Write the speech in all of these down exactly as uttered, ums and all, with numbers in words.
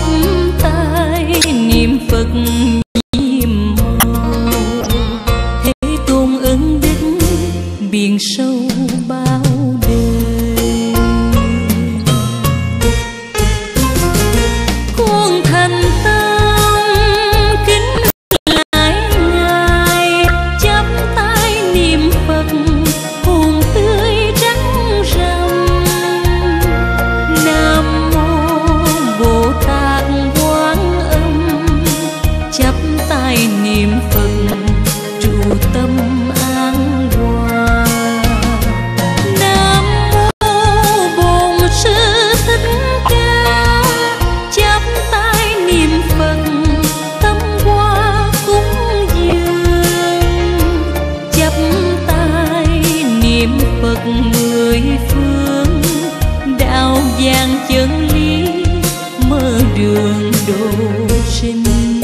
tay niệm Phật nhiệm màu, thế tôn ân đức biển sâu bao đời. Con thành tâm kính lại ngài, chắp tay niệm Phật hồn tươi trắng rằm. Nam mô Bồ Tát Quán Âm, chắp tay niệm Phật trụ tâm an hòa. Nam mô Bổn Sư Thích Ca, chắp tay niệm Phật tâm hoa cúng dường. Chắp tay niệm Phật mười phương, đạo vàng chân lý mở đường độ sinh.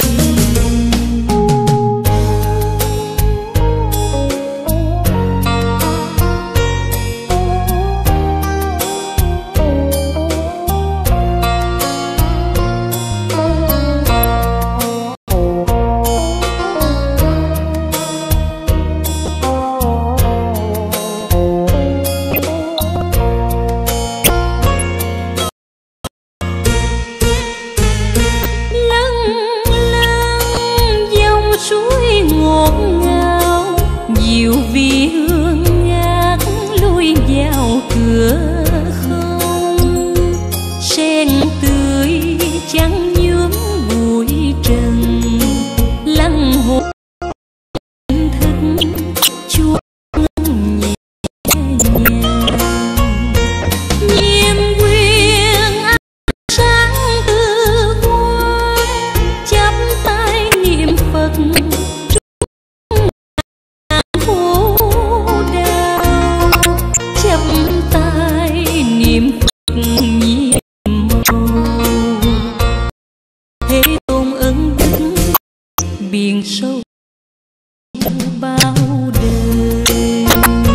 Biển sâu bao đời.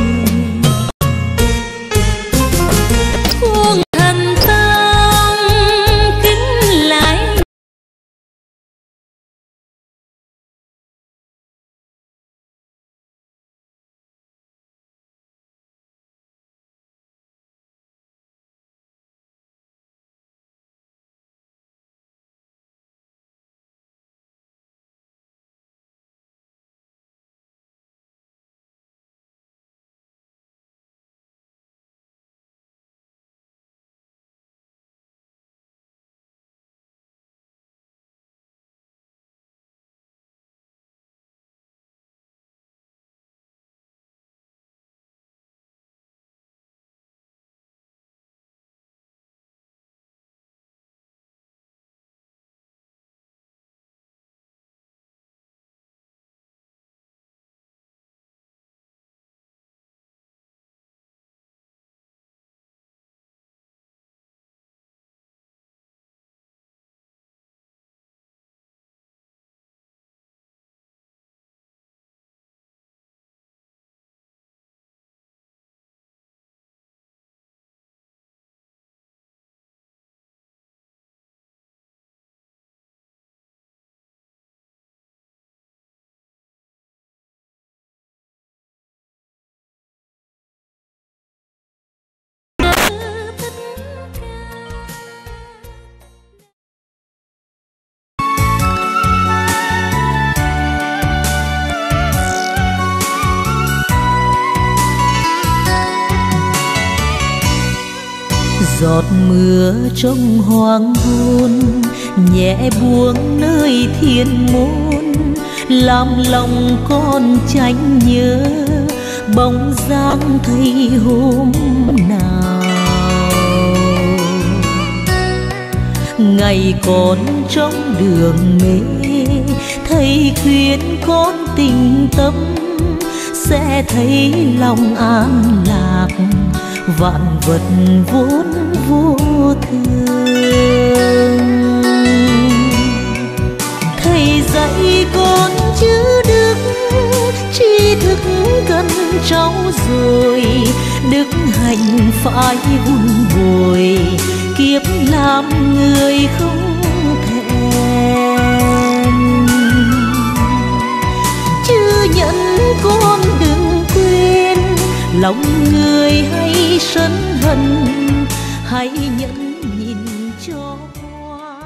Con thành tâm kính lại giọt mưa trong hoàng hôn, nhẹ buông nơi thiên môn, làm lòng con tranh nhớ bóng dáng thầy hôm nào. Ngày còn trong đường mê, thầy khuyên con tình tâm, sẽ thấy lòng an lạc, vạn vật vốn vô thường. Thầy dạy con chữ đức, tri thức cần trau dồi, đức hạnh phải vun bồi, kiếp làm người không lòng người hay sân hận, hãy nhẫn nhìn cho qua.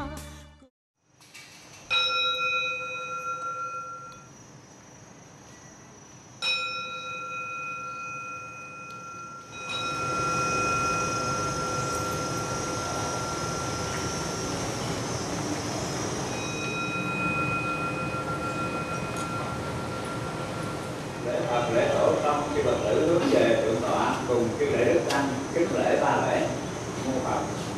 Lễ Phật lễ Tổ xong khi Phật tử hướng về thượng tọa cùng cái lễ đức tăng kính lễ ba lễ. Mô Phật.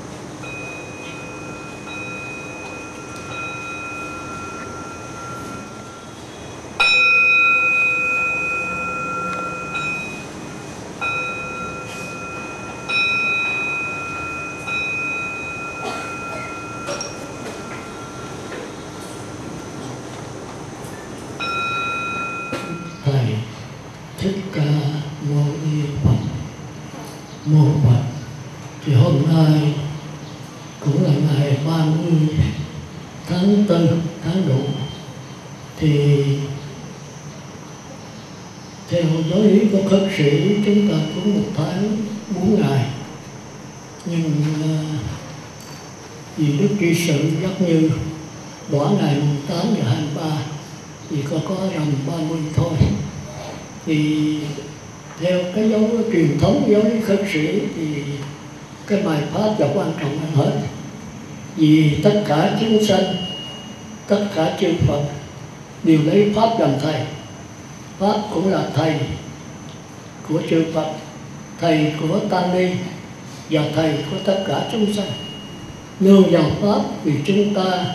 Thầy Thích Ca Mâu Ni Phật. Mô Phật. Thì hôm nay cũng là ngày ba mươi tháng tư tháng Đụ. Thì theo giáo lý của khất sĩ chúng ta có một tháng bốn ngày. Nhưng uh, vì Đức Tri Sự nhắc như bỏ ngày mùng tám và hai mươi ba thì có có rằm ba mươi thôi. Thì theo cái dấu truyền thống giáo lý khất sĩ thì cái bài pháp là quan trọng hơn hết. Vì tất cả chúng sanh, tất cả chư Phật đều lấy pháp làm thầy. Pháp cũng là thầy của chư Phật, thầy của Tăng Ni và thầy của tất cả chúng sanh. Nương vào pháp vì chúng ta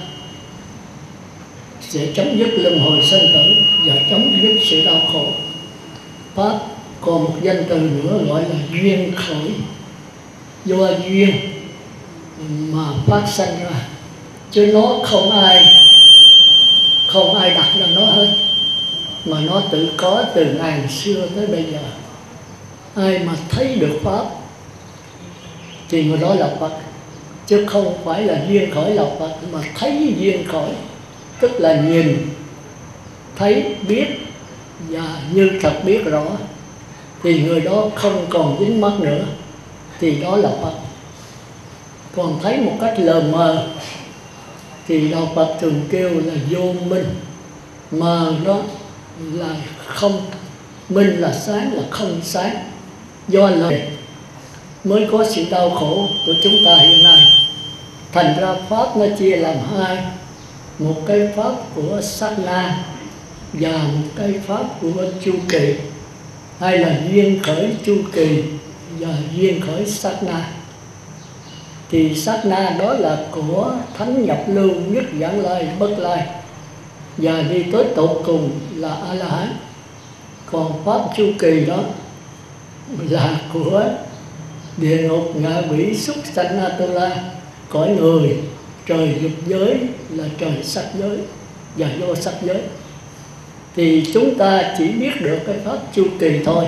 sẽ chấm dứt luân hồi sanh tử và chấm dứt sự đau khổ. Pháp còn một danh từ nữa gọi là duyên khởi, do duyên mà phát sanh ra, chứ nó không ai không ai đặt ra nó hết, mà nó tự có từ ngàn xưa tới bây giờ. Ai mà thấy được pháp thì người đó là Phật, chứ không phải là duyên khởi là Phật, mà thấy duyên khởi tức là nhìn thấy biết và như thật biết rõ thì người đó không còn dính mắc nữa, thì đó là Phật. Còn thấy một cách lờ mờ thì đạo Phật thường kêu là vô minh. Mờ đó là không, minh là sáng, là không sáng. Do lời mới có sự đau khổ của chúng ta hiện nay. Thành ra pháp nó chia làm hai, một cái pháp của sát na và một cái pháp của chu kỳ, hay là duyên khởi chu kỳ và duyên khởi sát na. Thì sát na đó là của thánh nhập lưu, nhất vãng lai, bất lai, và đi tới tột cùng là A La Hán. Còn pháp chu kỳ đó là của địa ngục, ngạ quỷ, súc sanh, Atula, cõi người, trời dục giới là trời sắc giới và vô sắc giới. Thì chúng ta chỉ biết được cái pháp chu kỳ thôi.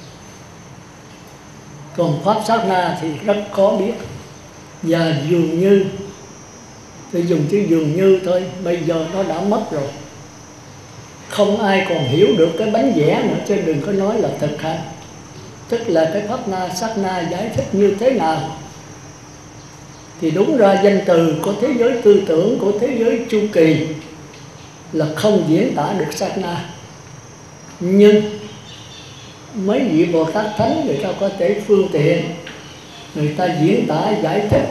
Còn pháp sát na thì rất khó biết. Và dường như, tôi dùng chữ dường như thôi, bây giờ nó đã mất rồi. Không ai còn hiểu được cái bánh vẽ nữa, chứ đừng có nói là thực hành. Tức là cái pháp na, sát na giải thích như thế nào. Thì đúng ra danh từ của thế giới tư tưởng, của thế giới chu kỳ là không diễn tả được sát na. Nhưng mấy vị Bồ Tát Thánh người ta có thể phương tiện, người ta diễn tả giải thích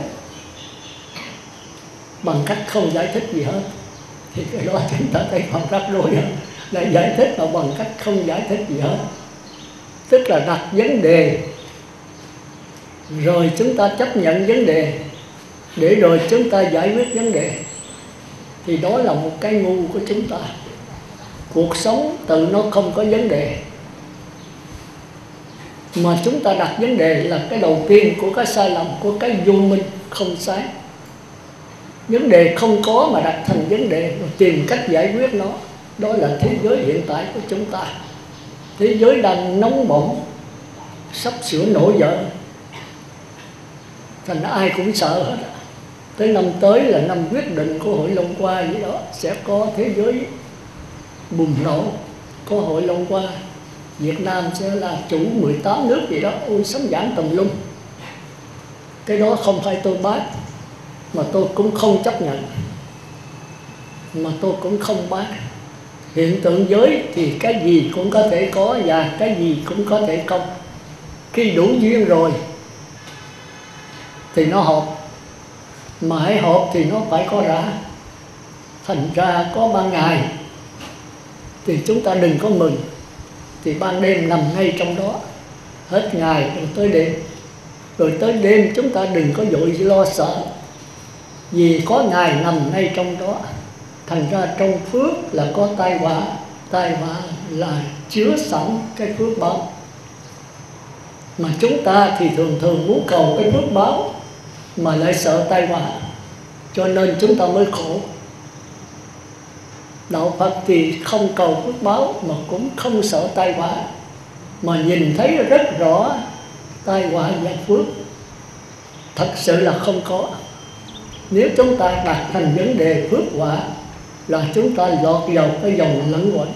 bằng cách không giải thích gì hết. Thì cái đó chúng ta thấy còn rắc rối hơn, là giải thích mà bằng cách không giải thích gì hết. Tức là đặt vấn đề rồi chúng ta chấp nhận vấn đề, để rồi chúng ta giải quyết vấn đề. Thì đó là một cái ngu của chúng ta. Cuộc sống tự nó không có vấn đề, mà chúng ta đặt vấn đề là cái đầu tiên của cái sai lầm, của cái vô minh không sáng. Vấn đề không có mà đặt thành vấn đề, rồi tìm cách giải quyết nó. Đó là thế giới hiện tại của chúng ta. Thế giới đang nóng bỏng, sắp sửa nổi vỡ. Thành ai cũng sợ hết. Tới năm tới là năm quyết định của Hội Long Hoa vậy đó, sẽ có thế giới bùng nổ, có Hội Long Hoa Việt Nam sẽ là chủ mười tám nước gì đó, ôi sống giảng tùm lum. Cái đó không phải tôi bác, mà tôi cũng không chấp nhận, mà tôi cũng không bác. Hiện tượng giới thì cái gì cũng có thể có và cái gì cũng có thể không. Khi đủ duyên rồi thì nó hợp, mà hãy hợp thì nó phải có rã. Thành ra có ban ngày thì chúng ta đừng có mừng, thì ban đêm nằm ngay trong đó. Hết ngày rồi tới đêm, rồi tới đêm chúng ta đừng có vội lo sợ, vì có ngày nằm ngay trong đó. Thành ra trong phước là có tai họa, tai họa là chứa sẵn cái phước báo. Mà chúng ta thì thường thường muốn cầu cái phước báo mà lại sợ tai họa, cho nên chúng ta mới khổ. Đạo Phật thì không cầu phước báo mà cũng không sợ tai họa, mà nhìn thấy rất rõ tai họa và phước. Thật sự là không có. Nếu chúng ta đặt thành vấn đề phước họa là chúng ta lọt vào cái dòng lẫn quẩn.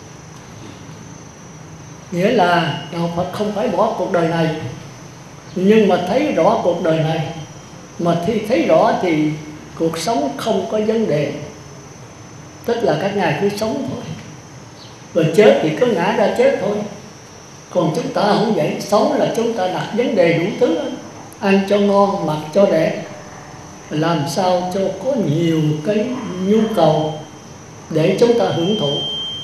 Nghĩa là Đạo Phật không phải bỏ cuộc đời này, nhưng mà thấy rõ cuộc đời này. Mà khi thấy rõ thì cuộc sống không có vấn đề, tức là các ngài cứ sống thôi. Rồi chết thì cứ ngã ra chết thôi. Còn chúng ta không vậy, sống là chúng ta đặt vấn đề đủ thứ. Ăn cho ngon, mặc cho đẹp, làm sao cho có nhiều cái nhu cầu để chúng ta hưởng thụ.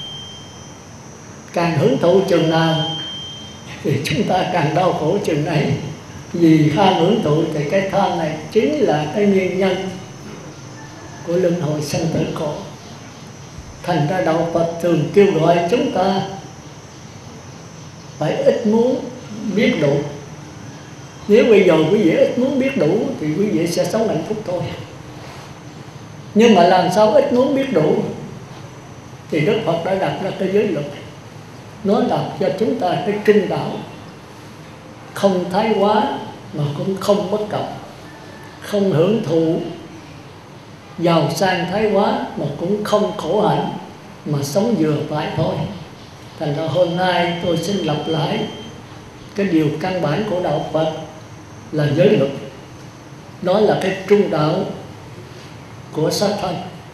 Càng hưởng thụ chừng nào thì chúng ta càng đau khổ chừng ấy. Vì ham hưởng thụ thì cái tham này chính là cái nguyên nhân của luân hồi sanh tử khổ. Thành ra Đạo Phật thường kêu gọi chúng ta phải ít muốn biết đủ. Nếu bây giờ quý vị ít muốn biết đủ thì quý vị sẽ sống hạnh phúc thôi. Nhưng mà làm sao ít muốn biết đủ? Thì Đức Phật đã đặt ra cái giới luật. Nó đặt cho chúng ta cái trung đạo, không thái quá mà cũng không bất cập, không hưởng thụ giàu sang thái quá mà cũng không khổ hạnh, mà sống vừa phải thôi. Thành ra hôm nay tôi xin lặp lại cái điều căn bản của Đạo Phật là giới luật. Đó là cái trung đạo của xác thân.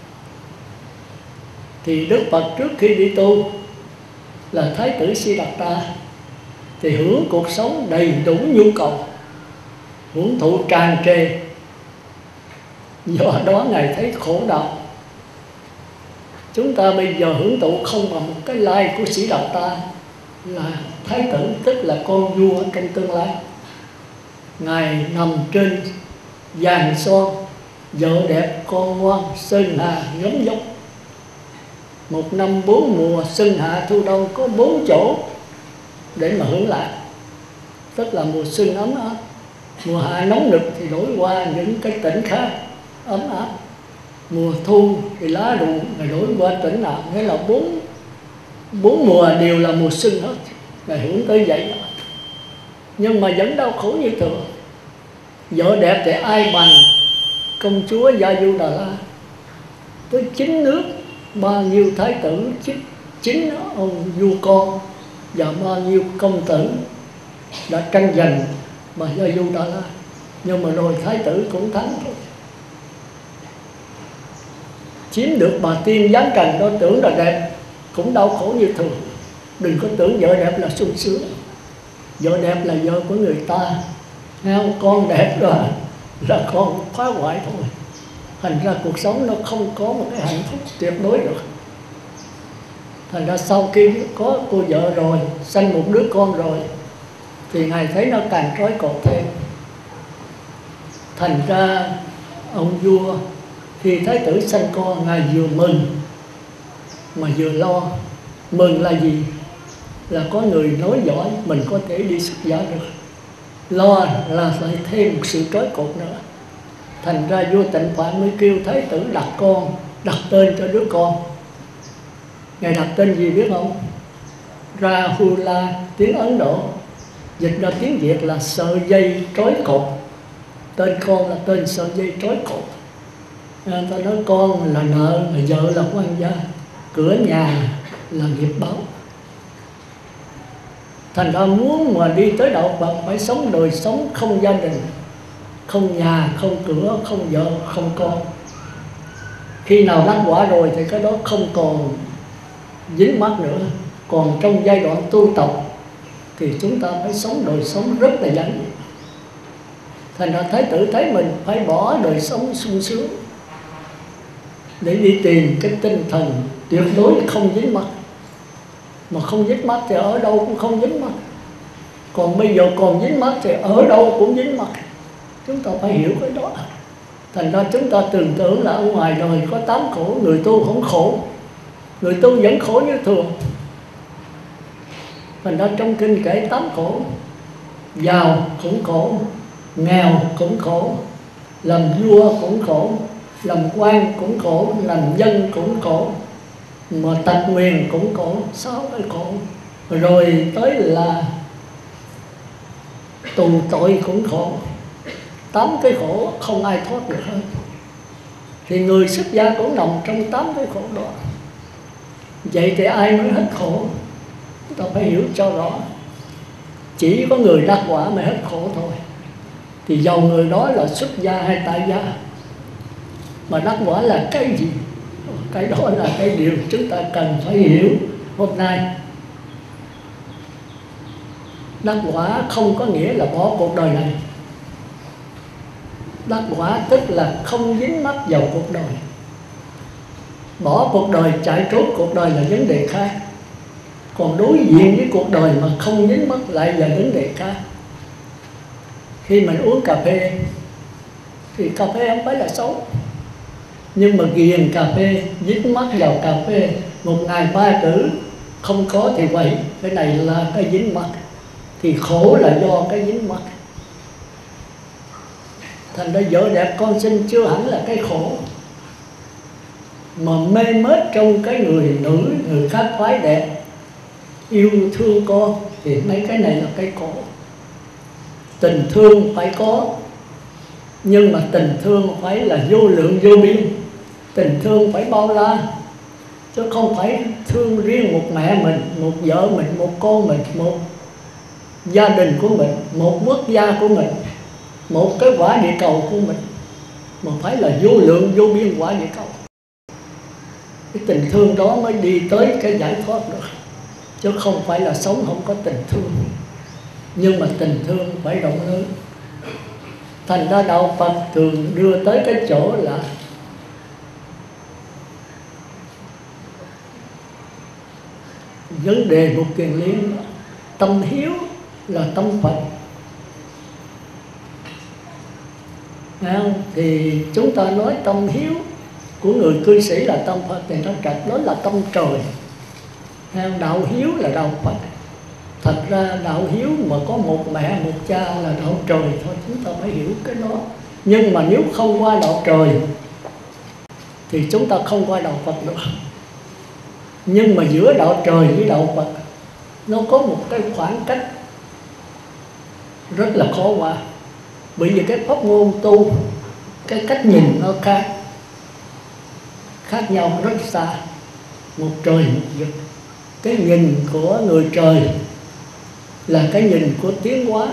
Thì Đức Phật trước khi đi tu là Thái tử Siddhartha thì hưởng cuộc sống đầy đủ nhu cầu, hưởng thụ tràn trề. Do đó Ngài thấy khổ đau. Chúng ta bây giờ hưởng thụ không bằng một cái lai của Siddhartha là Thái tử, tức là con vua trong tương lai. Ngài nằm trên vàng son, vợ đẹp, con ngoan, sơn hà ngắm dốc. Một năm bốn mùa, xuân hạ thu đông, có bốn chỗ để mà hưởng lạc. Tức là mùa xuân ấm áp, mùa hạ nóng nực thì đổi qua những cái tỉnh khác ấm áp, mùa thu thì lá rụng rồi đổi qua tỉnh nào. Nghĩa là bốn bốn mùa đều là mùa xuân hết. Ngài hưởng tới vậy đó. Nhưng mà vẫn đau khổ như thường. Vợ đẹp thì ai bằng công chúa Gia Du Đà La. Tới chín nước, bao nhiêu thái tử, chín ông vua con và bao nhiêu công tử đã tranh giành mà Gia Du Đà La. Nhưng mà rồi thái tử cũng thắng thôi. Chiếm được bà tiên giáng trần đó, tưởng là đẹp, cũng đau khổ như thường. Đừng có tưởng vợ đẹp là sung sướng. Vợ đẹp là vợ của người ta, con đẹp rồi là con phá hoại thôi. Thành ra cuộc sống nó không có một cái hạnh phúc tuyệt đối được. Thành ra sau khi có cô vợ rồi, sanh một đứa con rồi, thì Ngài thấy nó càng trói cột thêm. Thành ra ông vua khi thái tử sanh con, Ngài vừa mừng mà vừa lo. Mừng là gì? Là có người nói giỏi, mình có thể đi xuất gia được. Lo là phải thêm một sự trói cột nữa. Thành ra vua Tịnh Phạn mới kêu thái tử đặt con, đặt tên cho đứa con. Ngài đặt tên gì biết không? Rahula, tiếng Ấn Độ, dịch ra tiếng Việt là sợi dây trói cột. Tên con là tên sợi dây trói cột. Người ta nói con là nợ, vợ là quan gia, cửa nhà là nghiệp báo. Thành ra muốn mà đi tới đạo Phật phải sống đời sống không gia đình, không nhà, không cửa, không vợ, không con. Khi nào đắc quả rồi thì cái đó không còn dính mắc nữa. Còn trong giai đoạn tu tập thì chúng ta phải sống đời sống rất là giản dị. Thành ra Thái tử thấy mình phải bỏ đời sống sung sướng để đi tìm cái tinh thần tuyệt đối không dính mắc. Mà không dính mắc thì ở đâu cũng không dính mắc. Còn bây giờ còn dính mắc thì ở đâu cũng dính mắc. Chúng ta phải hiểu cái đó. Thành ra chúng ta tưởng tượng là ở ngoài đời có tám khổ, người tu không khổ, người tu vẫn khổ như thường. Thành ra trong kinh kể tám khổ: giàu cũng khổ, nghèo cũng khổ, làm vua cũng khổ, làm quan cũng khổ, làm dân cũng khổ, mà tật nguyền cũng khổ, sáu cái khổ. Rồi tới là tù tội cũng khổ. Tám cái khổ không ai thoát được hết. Thì người xuất gia cũng nằm trong tám cái khổ đó. Vậy thì ai mới hết khổ? Chúng ta phải hiểu cho rõ. Chỉ có người đắc quả mới hết khổ thôi. Thì dầu người đó là xuất gia hay tại gia, mà đắc quả là cái gì? Cái đó là cái điều chúng ta cần phải hiểu hôm nay. Đắc quả không có nghĩa là bỏ cuộc đời này. Đắc quả tức là không dính mắc vào cuộc đời. Bỏ cuộc đời, chạy trốn cuộc đời là vấn đề khác. Còn đối diện với cuộc đời mà không dính mắc lại là vấn đề khác. Khi mình uống cà phê thì cà phê không phải là xấu, nhưng mà ghiền cà phê, dính mắc vào cà phê, một ngày ba cử không có thì vậy. Cái này là cái dính mắc. Thì khổ là do cái dính mắc. Thành ra vợ đẹp con xinh chưa hẳn là cái khổ, mà mê mết trong cái người nữ, người khác phái đẹp, yêu thương con thì mấy cái này là cái khổ. Tình thương phải có, nhưng mà tình thương phải là vô lượng vô biên. Tình thương phải bao la, chứ không phải thương riêng một mẹ mình, một vợ mình, một con mình, một gia đình của mình, một quốc gia của mình, một cái quả địa cầu của mình, mà phải là vô lượng vô biên quả địa cầu. Cái tình thương đó mới đi tới cái giải thoát được, chứ không phải là sống không có tình thương. Nhưng mà tình thương phải rộng lớn. Thành ra đạo Phật thường đưa tới cái chỗ là vấn đề một kiền liên. Tâm hiếu là tâm Phật. Không? Thì chúng ta nói tâm hiếu của người cư sĩ là tâm Phật thì nó trật, đó là tâm trời. Không? Đạo hiếu là đạo Phật. Thật ra đạo hiếu mà có một mẹ một cha là đạo trời thôi, chúng ta phải hiểu cái đó. Nhưng mà nếu không qua đạo trời thì chúng ta không qua đạo Phật được. Nhưng mà giữa đạo trời với đạo Phật nó có một cái khoảng cách rất là khó qua. Bởi vì cái pháp môn tu, cái cách nhìn nó khác, khác nhau rất xa, một trời một vực. Cái nhìn của người trời là cái nhìn của tiến hóa,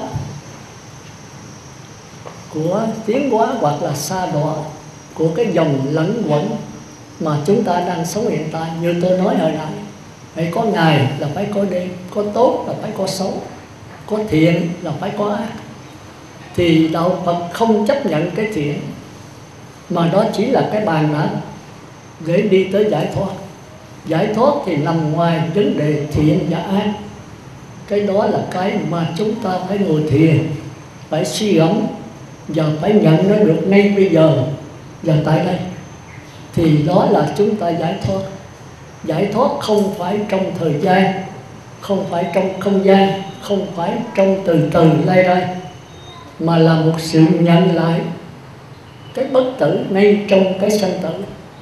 của tiến hóa hoặc là sa đọa, của cái dòng lẫn quẩn mà chúng ta đang sống hiện tại. Như tôi nói hồi nãy, phải có ngày là phải có đêm, có tốt là phải có xấu, có thiện là phải có ác. Thì đạo Phật không chấp nhận cái thiện, mà đó chỉ là cái bàn đạp để đi tới giải thoát. Giải thoát thì nằm ngoài vấn đề thiện và ác. Cái đó là cái mà chúng ta phải ngồi thiền, phải suy gẫm và phải nhận nó được ngay bây giờ và tại đây. Thì đó là chúng ta giải thoát. Giải thoát không phải trong thời gian, không phải trong không gian, không phải trong từ từ lay rai, mà là một sự nhận lại cái bất tử ngay trong cái sanh tử,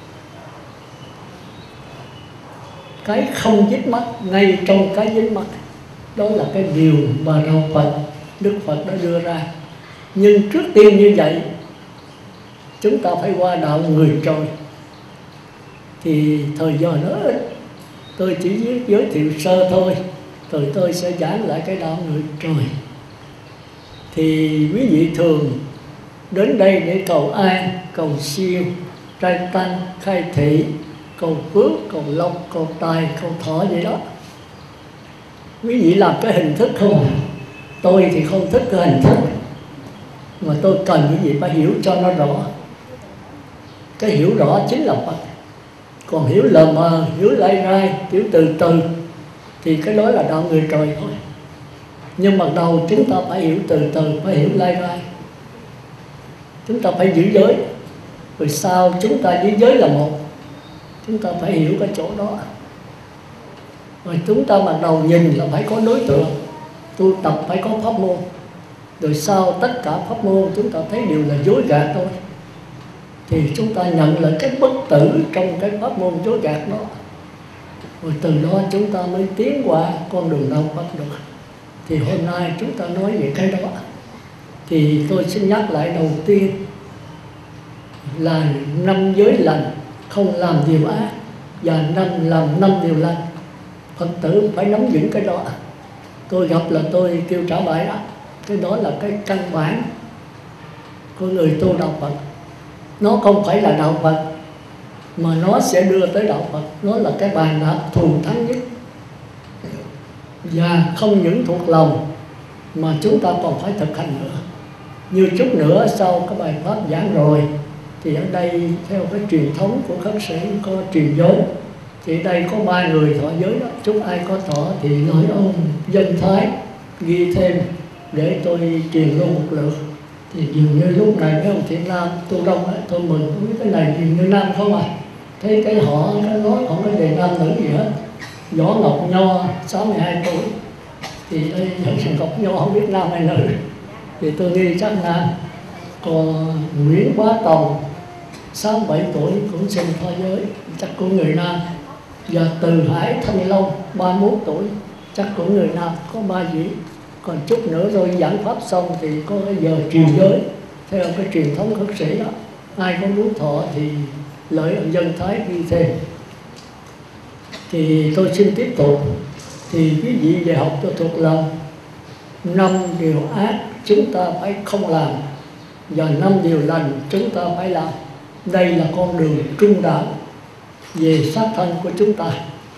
cái không dính mắc ngay trong cái dính mắc. Đó là cái điều mà đạo Phật, Đức Phật đã đưa ra. Nhưng trước tiên như vậy, chúng ta phải qua đạo người trời. Thì thời giờ nó ít, tôi chỉ giới thiệu sơ thôi. Rồi tôi sẽ giảng lại cái đạo người trời. Thì quý vị thường đến đây để cầu an, cầu siêu, trai tăng, khai thị, cầu phước, cầu lộc, cầu tài, cầu thọ vậy đó. Quý vị làm cái hình thức không? Tôi thì không thích cái hình thức, mà tôi cần quý vị phải hiểu cho nó rõ. Cái hiểu rõ chính là Phật. Còn hiểu lờ mờ, hiểu lai rai, hiểu từ từ thì cái đó là đạo người trời thôi. Nhưng mà đầu chúng ta phải hiểu từ từ, phải hiểu lai rai. Chúng ta phải giữ giới. Rồi sau chúng ta giữ giới là một. Chúng ta phải hiểu cái chỗ đó. Rồi chúng ta bắt đầu nhìn là phải có đối tượng. Tu tập phải có pháp môn. Rồi sau tất cả pháp môn chúng ta thấy đều là dối gạt thôi. Thì chúng ta nhận lại cái bất tử trong cái pháp môn dối gạt đó. Rồi từ đó chúng ta mới tiến qua con đường đạo Phật được. Thì hôm nay chúng ta nói về cái đó. Thì tôi xin nhắc lại đầu tiên là năm giới lành, không làm điều ác, và năm làm năm điều lành. Phật tử phải nắm vững cái đó. Tôi gặp là tôi kêu trả bài đó. Cái đó là cái căn bản của người tu đạo Phật. Nó không phải là đạo Phật, mà nó sẽ đưa tới đạo Phật. Nó là cái bàn đạp thù thắng nhất. Và không những thuộc lòng mà chúng ta còn phải thực hành nữa. Như chút nữa sau cái bài pháp giảng rồi, thì ở đây theo cái truyền thống của khất sĩ có truyền giới. Thì đây có ba người thọ giới đó. Chúc ai có thọ thì nói ông Dân Thái ghi thêm để tôi truyền luôn một lượt. Thì dường như lúc này mấy ông Thiện Nam tu đông ấy, tôi mừng với cái này dường như nam không à. Thấy cái họ cái nói không có đề nam nữ gì hết. Võ Ngọc Nho sáu mươi hai tuổi. Thì đây Ngọc Nho không biết nam hay nữ, thì tôi nghi chắc nam. Còn Nguyễn Bá Tòng sáu mươi bảy tuổi cũng xin thọ giới, chắc của người nam. Và Từ Hải Thanh Long ba mươi mốt tuổi, chắc của người nam. Có ba vị. Còn chút nữa rồi giảng pháp xong thì có cái giờ truyền giới theo cái truyền thống khất sĩ đó. Ai có muốn thọ thì lợi ông Dân Thái ghi thêm. Thì tôi xin tiếp tục. Thì quý vị về học cho thuộc lòng. Năm điều ác chúng ta phải không làm, và năm điều lành chúng ta phải làm. Đây là con đường trung đạo về xác thân của chúng ta.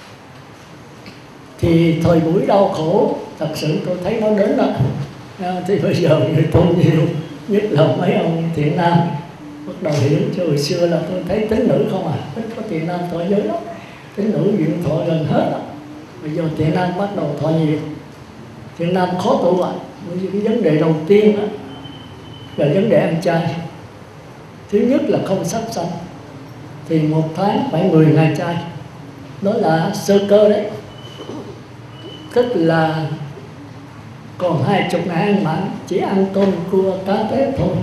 Thì thời buổi đau khổ thật sự tôi thấy nó đến đó. À, thì bây giờ người tu nhiều, nhất là mấy ông Thiện Nam bắt đầu hiểu. Chứ hồi xưa là tôi thấy tín nữ không à, ít có Thiện Nam thọ giới lắm. Tín nữ viện thọ gần hết đó. Bây giờ Thiện Nam bắt đầu thọ nhiều. Thiện Nam khó tu ạ. Bởi vì cái vấn đề đầu tiên đó là vấn đề ăn chay. Thứ nhất là không sát sanh. Thì một tháng phải mười ngày chay. Đó là sơ cơ đấy. Tức là còn hai chục ngày ăn mặn, chỉ ăn tôm, cua, cá tép thôi.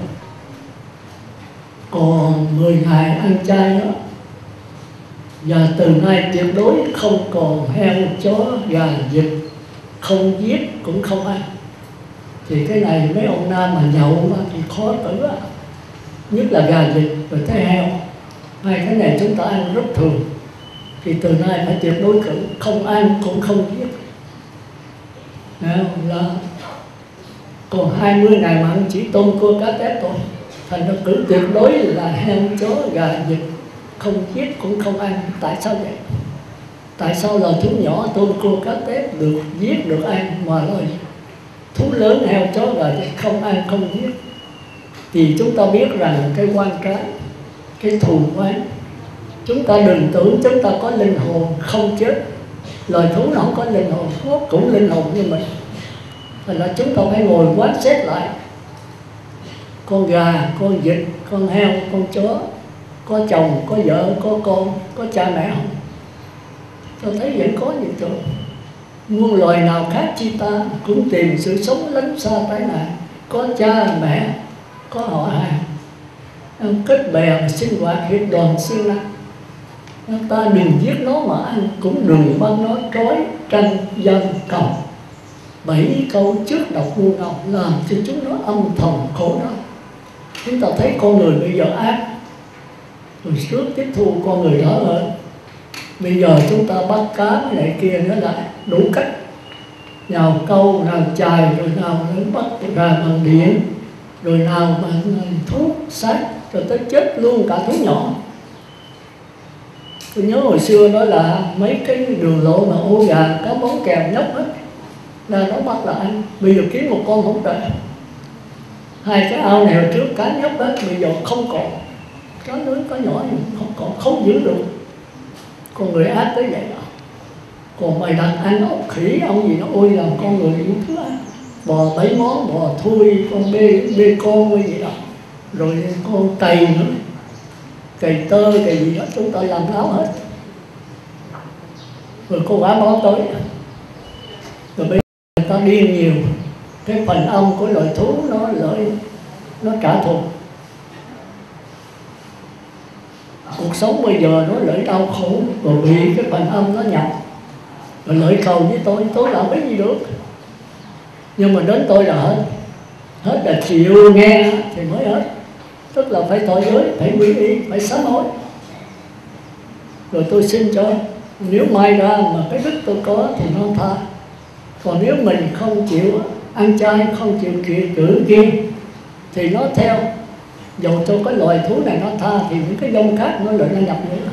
Còn mười ngày ăn chay đó. Và từ nay tuyệt đối không còn heo, chó, gà, vịt, không giết cũng không ăn. Thì cái này mấy ông nam mà nhậu mà thì khó tử á. Nhất là gà, vịt rồi cái heo. Hai cái này chúng ta ăn rất thường. Thì từ nay phải tuyệt đối cử, không ăn cũng không giết. Là còn hai mươi ngày mà ăn chỉ tôm, cua, cá tép thôi. Thành ra cử tuyệt đối là heo, chó, gà, vịt, không giết cũng không ăn. Tại sao vậy? Tại sao là thú nhỏ tôm, cua, cá tép được giết, được ăn, mà rồi thú lớn heo, chó, gà, vịt không ăn, không giết? Thì chúng ta biết rằng cái quan trái, cái thù oán. Chúng ta đừng tưởng chúng ta có linh hồn không chết. Loài thú nó không có linh hồn, nó cũng linh hồn như mình. Thành ra chúng ta phải ngồi quán xét lại. Con gà, con vịt, con heo, con chó có chồng, có vợ, có con, có cha mẹ không? Tôi thấy vẫn có gì chỗ. Muôn loài nào khác chi ta cũng tìm sự sống lánh xa tai nạn. Có cha mẹ, có họ hàng, kết bè sinh hoạt hiệp đoàn siêng năng. Ta đừng giết nó mà ăn, cũng đừng bắt nó trói, tranh, giam, cầm. Bảy câu trước độc ngu ngọc làm cho chúng nó âm thầm khổ đau. Chúng ta thấy con người bây giờ ác, rồi trước tiếp thu con người đó hơn. Bây giờ chúng ta bắt cá cái này kia nó lại đủ cách. nào câu, nào chài, rồi nào đánh bắt ra bằng điện, rồi nào bằng thuốc sát, rồi tới chết luôn cả thú nhỏ. Tôi nhớ hồi xưa đó là mấy cái đường lộ mà ô gà, cá bóng kèo nhóc hết, là nó bắt là ăn. Bây giờ kiếm một con không đợi. Hai cái ao này hồi trước cá nhóc hết, bây giờ không còn. Cá lớn, cá nhỏ nhưng không còn, không giữ được. Con người ác tới vậy đó. Còn mày đặt ăn ốc khỉ, ông gì nó ôi làm con người những thứ ăn. Bò bảy món, bò thui, con bê, bê con hay gì đó. Rồi con cầy nữa, cầy tơ, cầy gì đó, chúng ta làm áo hết. Rồi cô gái báo tới. Rồi bây giờ người ta điên nhiều. Cái phần âm của loài thú nó lợi, nó trả thù. Cuộc sống bây giờ nó lợi đau khổ, rồi bị cái phần âm nó nhập. Rồi lợi cầu với tôi, tôi làm cái gì được. Nhưng mà đến tôi là hết. Hết là chịu nghe thì mới hết. Tức là phải thọ giới, phải quy y, phải sám hối. Rồi tôi xin cho, nếu mai ra mà cái đức tôi có thì nó tha. Còn nếu mình không chịu ăn chay, không chịu cử kiêng thì nó theo. Dầu cho cái loài thú này nó tha thì những cái dông khác nó lại nó nhập nữa.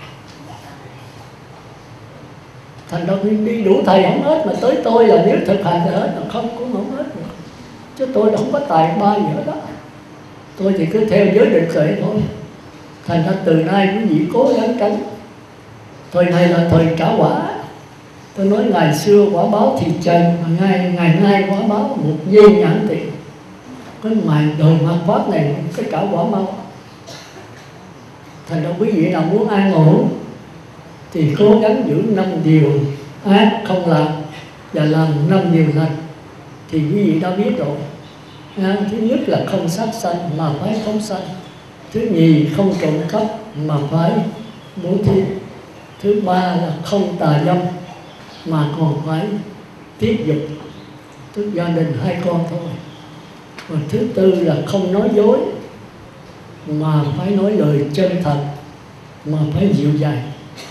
Thành ra đi đủ thầy không hết, mà tới tôi là nếu thực hành thì hết, mà không cũng không hết được. Chứ tôi không có tài ba gì hết đó. Tôi thì cứ theo giới định kệ thôi. Thành ra từ nay quý vị cố gắng tránh. Thời này là thời trả quả. Tôi nói ngày xưa quả báo thì trần, mà ngày, ngày nay quả báo một giây nhãn tiền. Cái ngày đời mặt pháp này cái trả quả mau. Thành ra quý vị nào muốn an ổn thì cố gắng giữ năm điều ác không làm và làm năm điều lành thì quý vị đã biết rồi. À, thứ nhất là không sát sanh mà phải phóng sanh. Thứ nhì không trộm cắp mà phải bố thí. Thứ ba là không tà dâm mà còn phải tiết dục, tức gia đình hai con thôi. Và thứ tư là không nói dối mà phải nói lời chân thật, mà phải dịu dàng.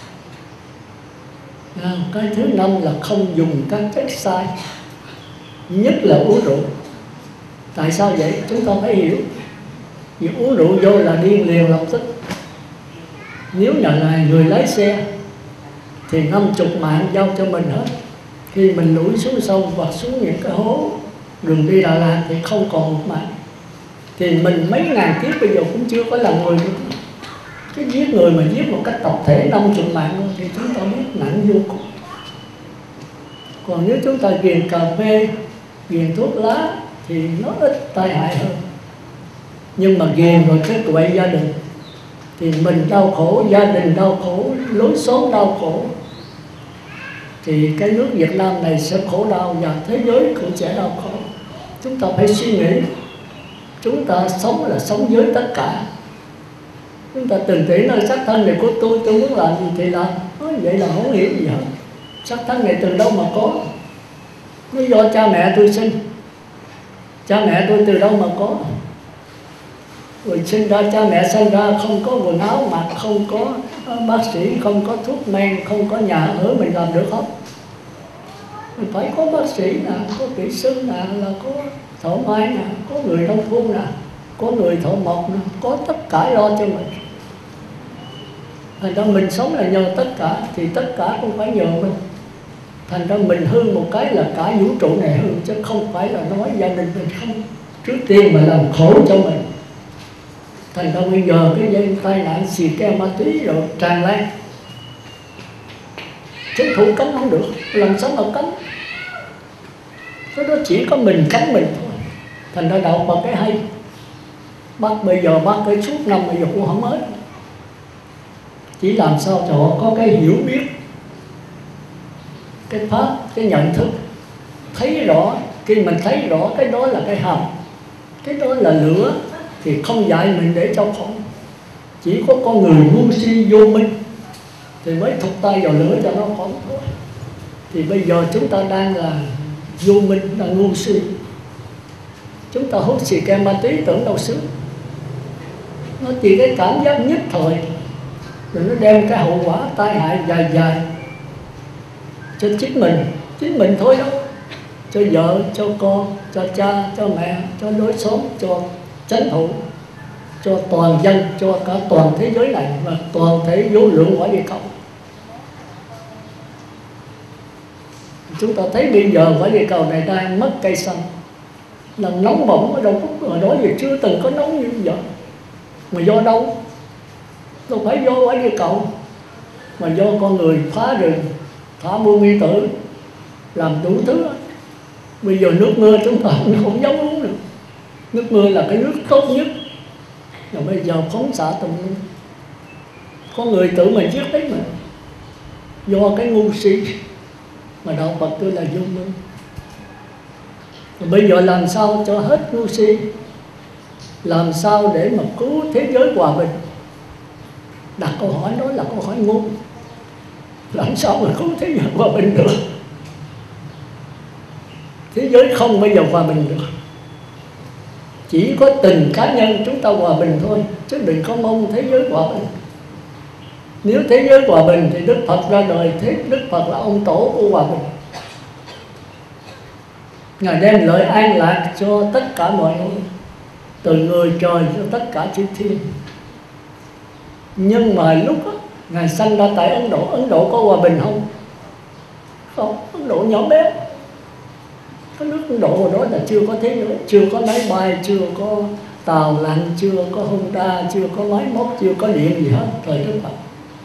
À, cái thứ năm là không dùng các chất sai, nhất là uống rượu. Tại sao vậy? Chúng ta phải hiểu. Vì uống rượu vô là điên liền lập tức. Nếu nhà này người lái xe thì năm chục mạng giao cho mình hết. Khi mình lủi xuống sông và xuống những cái hố đường đi Đà Lạt thì không còn một mạng. Thì mình mấy ngàn kiếp bây giờ cũng chưa có làm người nữa. Cái giết người mà giết một cách tập thể năm chục mạng thì chúng ta biết nặng vô cùng. Còn nếu chúng ta ghiền cà phê, ghiền thuốc lá thì nó ít tai hại hơn. Nhưng mà ghiền rồi cái quậy gia đình thì mình đau khổ, gia đình đau khổ, lối xóm đau khổ. Thì cái nước Việt Nam này sẽ khổ đau và thế giới cũng sẽ đau khổ. Chúng ta phải suy nghĩ. Chúng ta sống là sống với tất cả. Chúng ta từng tỷ nơi xác thân này của tôi, tôi muốn làm gì thì làm. Nói vậy là không hiểu gì hết. Xác thân này từ đâu mà có? Nó do cha mẹ tôi sinh. Cha mẹ tôi từ đâu mà có? Rồi sinh ra, cha mẹ sinh ra không có quần áo mặc, không có bác sĩ, không có thuốc men, không có nhà ở, mình làm được không? Mình phải có bác sĩ nè, có kỹ sư nè, là có thợ may nè, có người nông thôn nè, có người thợ mộc nè, có tất cả lo cho mình. Thành ra mình sống là nhờ tất cả, thì tất cả cũng phải nhờ mình. Thành ra mình hư một cái là cả vũ trụ này hư, chứ không phải là nói gia đình mình không. Trước tiên mà làm khổ cho mình. Thành ra bây giờ cái dây tai nạn xì ke ma túy rồi tràn lan. Chính phủ cấm không được, làm sao mà cấm? Cái đó chỉ có mình cấm mình thôi. Thành ra đạo Phật cái hay. Bắt bây giờ bắt cái suốt năm bây giờ cũng không hết. Chỉ làm sao cho họ có cái hiểu biết, cái pháp, cái nhận thức, thấy rõ. Khi mình thấy rõ cái đó là cái hầm, cái đó là lửa, thì không dạy mình để cho khổ. Chỉ có con người ngu si vô minh thì mới thục tay vào lửa cho nó khổ thôi. Thì bây giờ chúng ta đang là vô minh, là ngu si. Chúng ta hút xì ke ma túy tưởng đâu sướng. Nó chỉ cái cảm giác nhất thời, rồi nó đem cái hậu quả tai hại dài dài cho chính mình, chính mình thôi đâu. cho vợ, cho con, cho cha, cho mẹ, cho đối xóm, cho chính phủ, cho toàn dân, cho cả toàn thế giới này và toàn thể vô lượng quả địa cầu. Chúng ta thấy bây giờ quả địa cầu này đang mất cây xanh, là nóng bỏng ở đâu cũng ở đó, giờ chưa từng có nóng như bây giờ. Mà do đâu? Đâu phải do quả địa cầu, mà do con người phá rừng, thả buôn y tử, làm đủ thứ. Bây giờ nước mưa chúng ta không dám uống được. Nước mưa là cái nước tốt nhất, mà bây giờ phóng xạ tùm lum. Có người tự mình giết đấy mà, do cái ngu si. Mà đạo Phật tôi là vô minh. Bây giờ làm sao cho hết ngu si, làm sao để mà cứu thế giới hòa bình? Đặt câu hỏi đó là câu hỏi ngu. Làm sao mà cứu thế giới hòa bình được? Thế giới không bao giờ hòa bình được. Chỉ có tình cá nhân chúng ta hòa bình thôi, chứ đừng có mong thế giới hòa bình. Nếu thế giới hòa bình thì Đức Phật ra đời, thế Đức Phật là ông tổ của hòa bình. Ngài đem lợi an lạc cho tất cả mọi người, từ người trời cho tất cả chư thiên. Nhưng mà lúc đó, Ngài sanh ra tại Ấn Độ, Ấn Độ có hòa bình không? Không, Ấn Độ nhỏ bé. Cái nước Ấn Độ hồi đó là chưa có thế giới, chưa có máy bay, chưa có tàu lặn, chưa có Honda, chưa có máy móc, chưa có điện gì hết thời Đức Phật.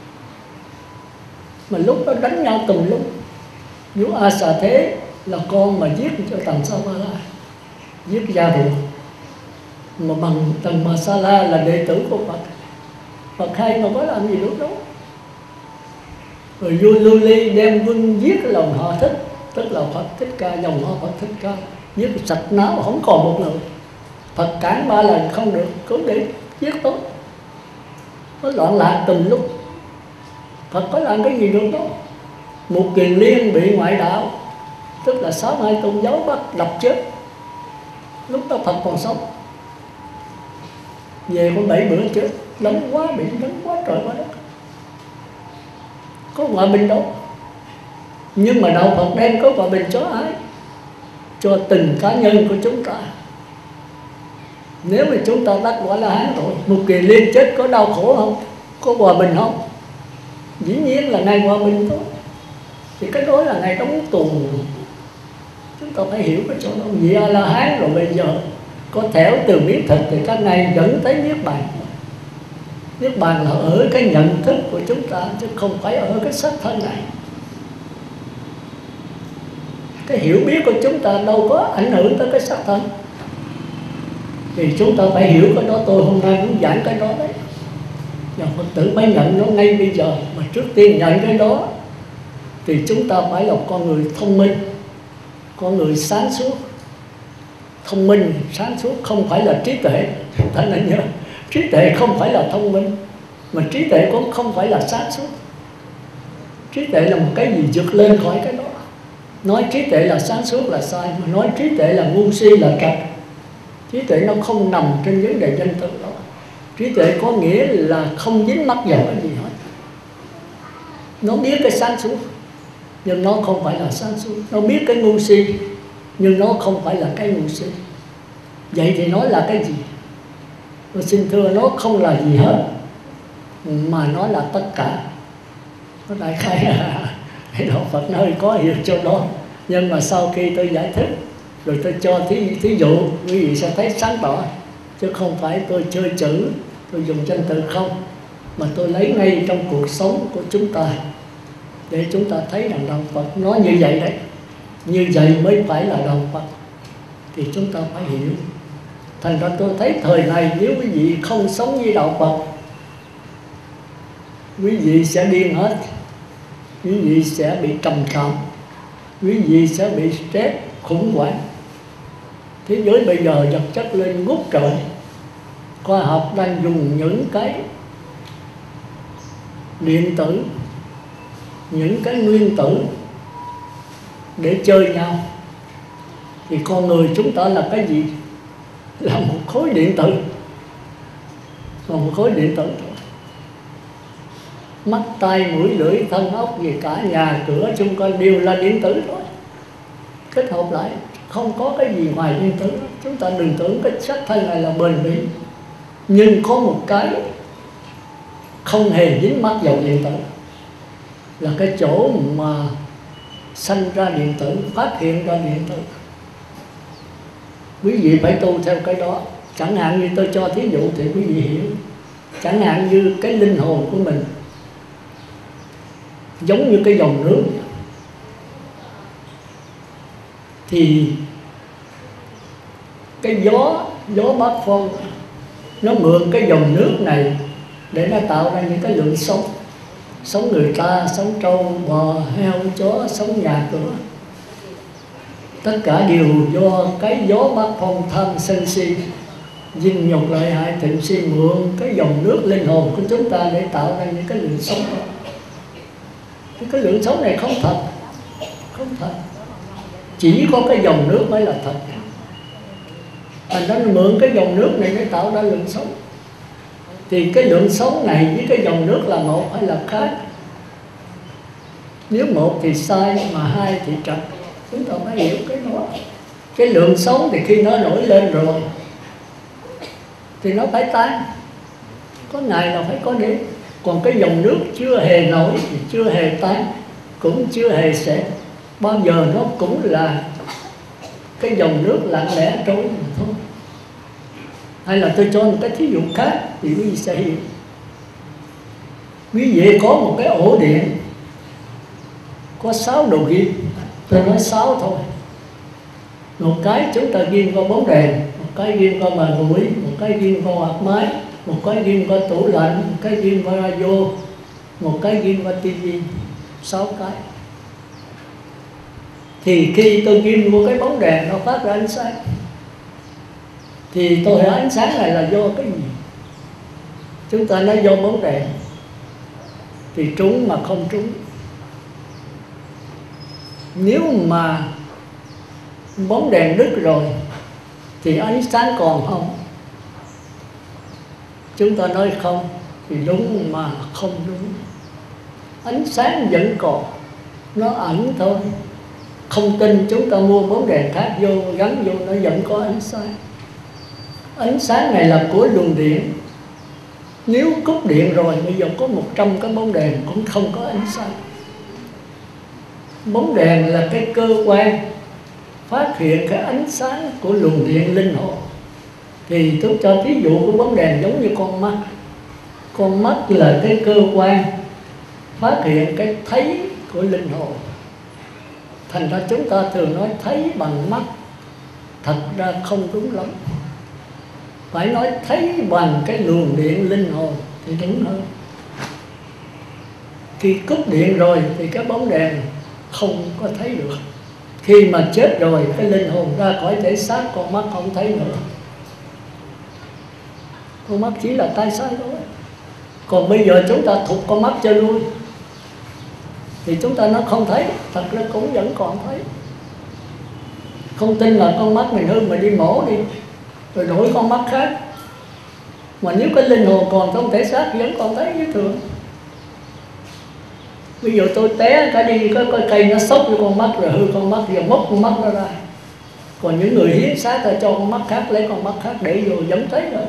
Mà lúc đó đánh nhau tùm lum. Vua A Xà Thế là con mà giết cho Tần Sa La, giết gia ruột. Mà bằng Tần Bà Sa La là đệ tử của Phật. Phật hay mà có làm gì lúc đó. Rồi vua Lưu Ly đem quân giết cái lòng họ Thích, tức là Phật Thích Ca, dòng họ Phật Thích Ca, giết sạch não không còn một người. Phật cản ba lần không được, cứ để giết tốt. Nó loạn lạc từng lúc. Phật có làm cái gì được đó. Một Kiền Liên bị ngoại đạo, tức là sáu hai tôn giáo bắt đập chết. Lúc đó Phật còn sống. Về có bảy bữa chết, lớn quá, bị lớn quá trời quá đất. Có hòa bình đâu. Nhưng mà đạo Phật đem có hòa bình cho ai? Cho từng cá nhân của chúng ta. Nếu mà chúng ta đắc quả La Hán rồi, một Kiền Liên chết có đau khổ không? Có hòa bình không? Dĩ nhiên là ngày hòa bình thôi. Thì cái đó là ngày đóng tù. Chúng ta phải hiểu cái chỗ đó. Vị A La Hán rồi bây giờ có thẻo từ miết thực thì các ngài dẫn tới niết bàn. Niết bàn là ở cái nhận thức của chúng ta, chứ không phải ở cái xác thân này. Cái hiểu biết của chúng ta đâu có ảnh hưởng tới cái xác thân. Thì chúng ta phải hiểu cái đó. Tôi hôm nay muốn giảng cái đó đấy. Và Phật tử phải nhận nó ngay bây giờ. Mà trước tiên nhận cái đó thì chúng ta phải là con người thông minh, con người sáng suốt. Thông minh, sáng suốt không phải là trí tuệ. Chúng ta nên nhớ, trí tuệ không phải là thông minh, mà trí tuệ cũng không phải là sáng suốt. Trí tuệ là một cái gì vượt lên khỏi cái đó. Nói trí tuệ là sáng suốt là sai, mà nói trí tuệ là ngu si là trật. Trí tuệ nó không nằm trên vấn đề danh từ đó. Trí tuệ có nghĩa là không dính mắc vào cái gì hết. Nó biết cái sáng suốt, nhưng nó không phải là sáng suốt. Nó biết cái ngu si, nhưng nó không phải là cái ngu si. Vậy thì nó là cái gì? Tôi xin thưa, nó không là gì hết, mà nó là tất cả. Nó đại khái là cái đạo Phật nơi có hiểu cho đó. Nhưng mà sau khi tôi giải thích rồi tôi cho thí, thí dụ, quý vị sẽ thấy sáng tỏ. Chứ không phải tôi chơi chữ, tôi dùng danh từ không, mà tôi lấy ngay trong cuộc sống của chúng ta, để chúng ta thấy rằng đạo Phật nói như vậy đấy. Như vậy mới phải là đạo Phật. Thì chúng ta phải hiểu. Thành ra tôi thấy thời này nếu quý vị không sống với đạo Phật, quý vị sẽ điên hết. Quý vị sẽ bị trầm cảm, quý vị sẽ bị stress, khủng hoảng. Thế giới bây giờ vật chất lên ngút trời. Khoa học đang dùng những cái điện tử, những cái nguyên tử để chơi nhau. Thì con người chúng ta là cái gì? Là một khối điện tử. Là một khối điện tử thôi. Mắt, tai, mũi, lưỡi, thân, ốc gì cả nhà cửa chúng con đều là điện tử thôi. kết hợp lại, không có cái gì ngoài điện tử. Chúng ta đừng tưởng cái xác thân này là bền bỉ, nhưng có một cái không hề dính mắc vào điện tử, là cái chỗ mà sanh ra điện tử, phát hiện ra điện tử. Quý vị phải tu theo cái đó. Chẳng hạn như tôi cho thí dụ thì quý vị hiểu. Chẳng hạn như cái linh hồn của mình giống như cái dòng nước, thì cái gió gió bát phong nó mượn cái dòng nước này để nó tạo ra những cái lượng sống, sống người ta, sống trâu bò heo chó, sống nhà cửa. Tất cả đều do cái gió bát phong tham sân si, dinh nhục lợi hại thịnh si, mượn cái dòng nước linh hồn của chúng ta để tạo ra những cái lượng sống đó. Cái lượng sống này không thật, không thật. Chỉ có cái dòng nước mới là thật. Thành ra mượn cái dòng nước này để tạo ra lượng sống. Thì cái lượng sống này với cái dòng nước là một hay là khác? Nếu một thì sai, mà hai thì trật. Chúng ta phải hiểu cái đó. Cái lượng sống thì khi nó nổi lên rồi thì nó phải tan, có ngày nào phải có đêm. Còn cái dòng nước chưa hề nổi thì chưa hề tan, cũng chưa hề sẽ bao giờ, nó cũng là cái dòng nước lặng lẽ trôi mà thôi. Hay là tôi cho một cái thí dụ khác thì quý vị sẽ hiểu. Quý vị có một cái ổ điện có sáu đầu ghim, tôi nói sáu thôi. Một cái chúng ta ghim vào bóng đèn, một cái ghim vào bàn ủi, một cái ghim vào quạt máy, một cái ghim vào tủ lạnh, một cái ghim vào radio, một cái ghim vào tivi. Sáu cái. Thì khi tôi ghim vô cái bóng đèn nó phát ra ánh sáng, thì tôi hỏi ánh sáng này là do cái gì? Chúng ta nói do bóng đèn, thì trúng mà không trúng. Nếu mà bóng đèn đứt rồi thì ánh sáng còn không? Chúng ta nói không thì đúng mà không đúng. Ánh sáng vẫn còn, nó ảnh thôi. Không tin chúng ta mua bóng đèn khác vô, gắn vô, nó vẫn có ánh sáng. Ánh sáng này là của luồng điện. Nếu cúp điện rồi, bây giờ có một trăm cái bóng đèn cũng không có ánh sáng. Bóng đèn là cái cơ quan phát hiện cái ánh sáng của luồng điện linh hồn. Thì tôi cho ví dụ của bóng đèn giống như con mắt. Con mắt là cái cơ quan phát hiện cái thấy của linh hồn. Thành ra chúng ta thường nói thấy bằng mắt, thật ra không đúng lắm. Phải nói thấy bằng cái luồng điện linh hồn thì đúng hơn. Khi cúp điện rồi thì cái bóng đèn không có thấy được. Khi mà chết rồi, cái linh hồn ra khỏi thể xác, con mắt không thấy nữa. Con mắt chỉ là tay sai thôi. Còn bây giờ chúng ta thụt con mắt cho lui thì chúng ta nó không thấy, thật ra cũng vẫn còn thấy. Không tin là con mắt mình hư mà đi mổ đi, rồi đổi con mắt khác. Mà nếu cái linh hồn còn trong thể xác vẫn còn thấy như thường. Bây giờ tôi té cả đi, có cái cây nó xốc vô con mắt rồi hư con mắt, giờ móc con mắt nó ra. Còn những người hiến xác là cho con mắt khác, lấy con mắt khác để vô vẫn thấy rồi.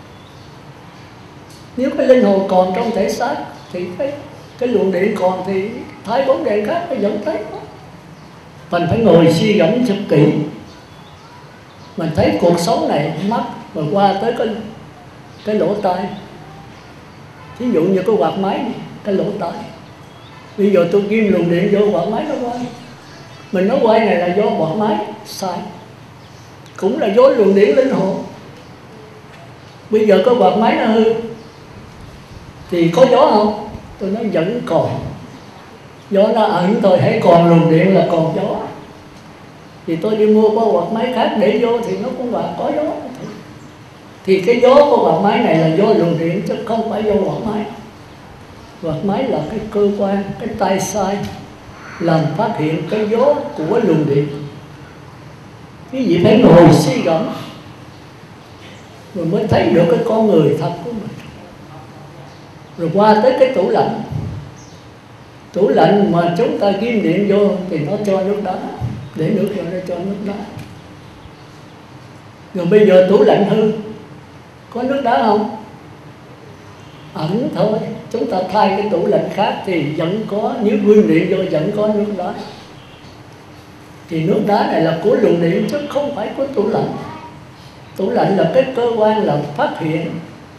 Nếu cái linh hồn còn trong thể xác thì cái, cái luồng điện còn thì thay bóng đèn khác nó vẫn thấy. Mình phải ngồi suy gẫm thật kỹ. Mình thấy cuộc sống này mắt rồi qua tới cái, cái lỗ tai. Ví dụ như cái quạt máy này, cái lỗ tai. Bây giờ tôi ghim luồng điện vô quạt máy nó quay. Mình nói quay này là do quạt máy, sai. Cũng là do luồng điện linh hồn. Bây giờ cái quạt máy nó hư thì có gió không? Tôi nói vẫn còn. Gió nó ẩn thôi, hãy còn luồng điện là còn gió. Thì tôi đi mua cái quạt máy khác để vô thì nó cũng là có gió. Thì cái gió của quạt máy này là do luồng điện chứ không phải do quạt máy. Quạt máy là cái cơ quan, cái tay sai làm phát hiện cái gió của luồng điện. Cái gì phải ngồi suy gẫm rồi mới thấy được cái con người thật của mình. Rồi qua tới cái tủ lạnh. Tủ lạnh mà chúng ta ghim điện vô thì nó cho nước đá. để nước rồi nó cho nước đá. Rồi bây giờ tủ lạnh hư, có nước đá không? Ẩn thôi. Chúng ta thay cái tủ lạnh khác thì vẫn có, nếu nguyên điện vô vẫn có nước đá. Thì nước đá này là của luồng điện chứ không phải của tủ lạnh. Tủ lạnh là cái cơ quan làm phát hiện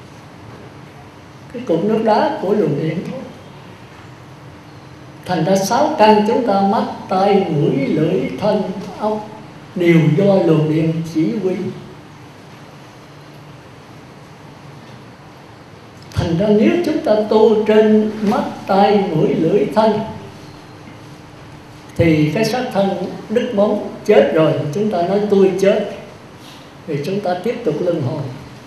cái cục nước đá của luồng điện thôi. Thành ra sáu căn chúng ta mắt, tai, mũi, lưỡi, thân, ốc đều do luồng điện chỉ huy. Thành ra nếu chúng ta tu trên mắt, tai, mũi, lưỡi, thân thì cái xác thân đứt bóng chết rồi, chúng ta nói tôi chết, thì chúng ta tiếp tục luân hồi.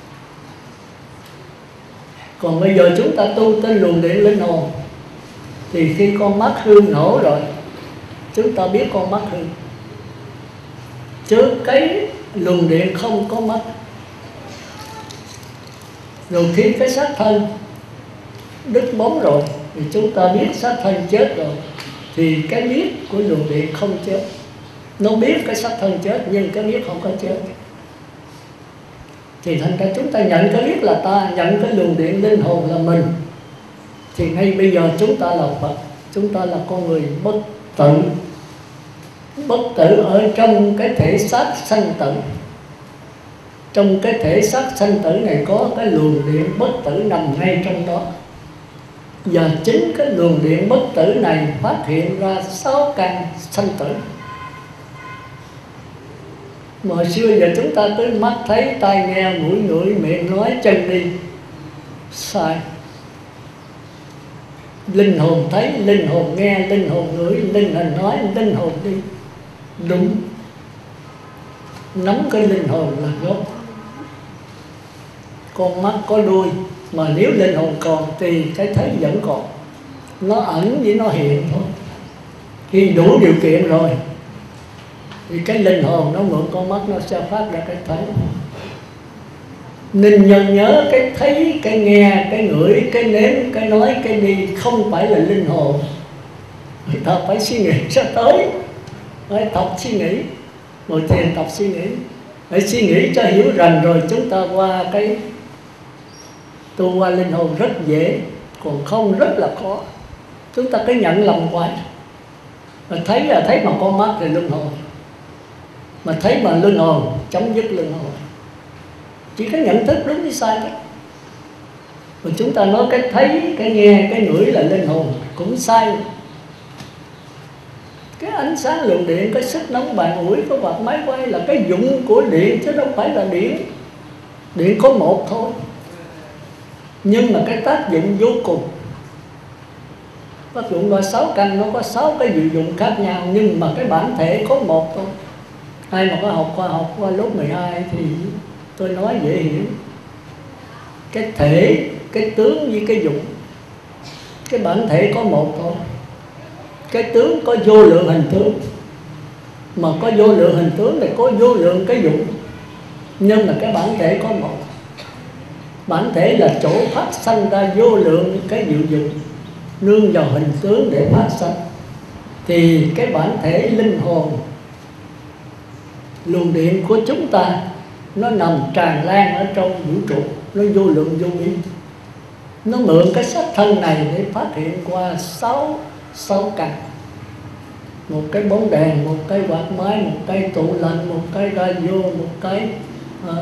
Còn bây giờ chúng ta tu trên luồng điện linh hồn thì khi con mắt hư nổ rồi, chúng ta biết con mắt hư, chứ cái luồng điện không có mắt. Rồi khi cái xác thân đứt bóng rồi thì chúng ta biết xác thân chết rồi, thì cái biết của luồng điện không chết. Nó biết cái xác thân chết nhưng cái biết không có chết. Thì thành ra chúng ta nhận cái biết là ta, nhận cái luồng điện linh hồn là mình. Thì ngay bây giờ chúng ta là Phật, chúng ta là con người bất tử. Bất tử ở trong cái thể xác sanh tử. Trong cái thể xác sanh tử này có cái luồng điện bất tử nằm ngay trong đó. Và chính cái luồng điện bất tử này phát hiện ra sáu căn sanh tử. Mà hồi xưa giờ chúng ta cứ mắt thấy, tai nghe, mũi ngửi, miệng nói, chân đi. Sai. Linh hồn thấy, linh hồn nghe, linh hồn ngửi, linh hồn nói, linh hồn đi. Đúng. Nắm cái linh hồn là gốc. Con mắt có đuôi, mà nếu linh hồn còn thì cái thấy vẫn còn. Nó ẩn với nó hiện thôi. Khi đủ điều kiện rồi thì cái linh hồn nó mượn con mắt nó sẽ phát ra cái thấy. Nên nhân nhớ cái thấy, cái nghe, cái ngửi, cái nếm, cái nói, cái đi không phải là linh hồn. Người ta phải suy nghĩ cho tới, phải tập suy nghĩ, ngồi thiền tập suy nghĩ, phải suy nghĩ cho hiểu rành rồi chúng ta qua cái tu qua linh hồn rất dễ, còn không rất là khó. Chúng ta cứ nhận lầm hoài. Mà thấy là thấy bằng con mắt thì luân hồi, mà thấy bằng luân hồn chấm dứt luân hồi. Chỉ có nhận thức đúng với sai đó. Mà chúng ta nói cái thấy, cái nghe, cái ngửi là linh hồn cũng sai. Cái ánh sáng luồng điện, cái sức nóng bàn ủi, có quạt máy quay là cái dụng của điện chứ đâu phải là điện. Điện có một thôi, nhưng mà cái tác dụng vô cùng. Tác dụng qua sáu căn nó có sáu cái diệu dụng khác nhau, nhưng mà cái bản thể có một thôi. Ai mà có học khoa học qua lớp mười hai thì tôi nói dễ hiểu. Cái thể, cái tướng với cái dụng. Cái bản thể có một thôi. Cái tướng có vô lượng hình tướng, mà có vô lượng hình tướng thì có vô lượng cái dụng, nhưng mà cái bản thể có một. Bản thể là chỗ phát sanh ra vô lượng cái diệu dụng, nương vào hình tướng để phát sanh. Thì cái bản thể linh hồn, luồng điện của chúng ta nó nằm tràn lan ở trong vũ trụ, nó vô lượng vô biên. Nó mượn cái xác thân này để phát hiện qua sáu sáu căn. Một cái bóng đèn, một cái quạt máy, một cái tủ lạnh, một cái radio, một cái uh,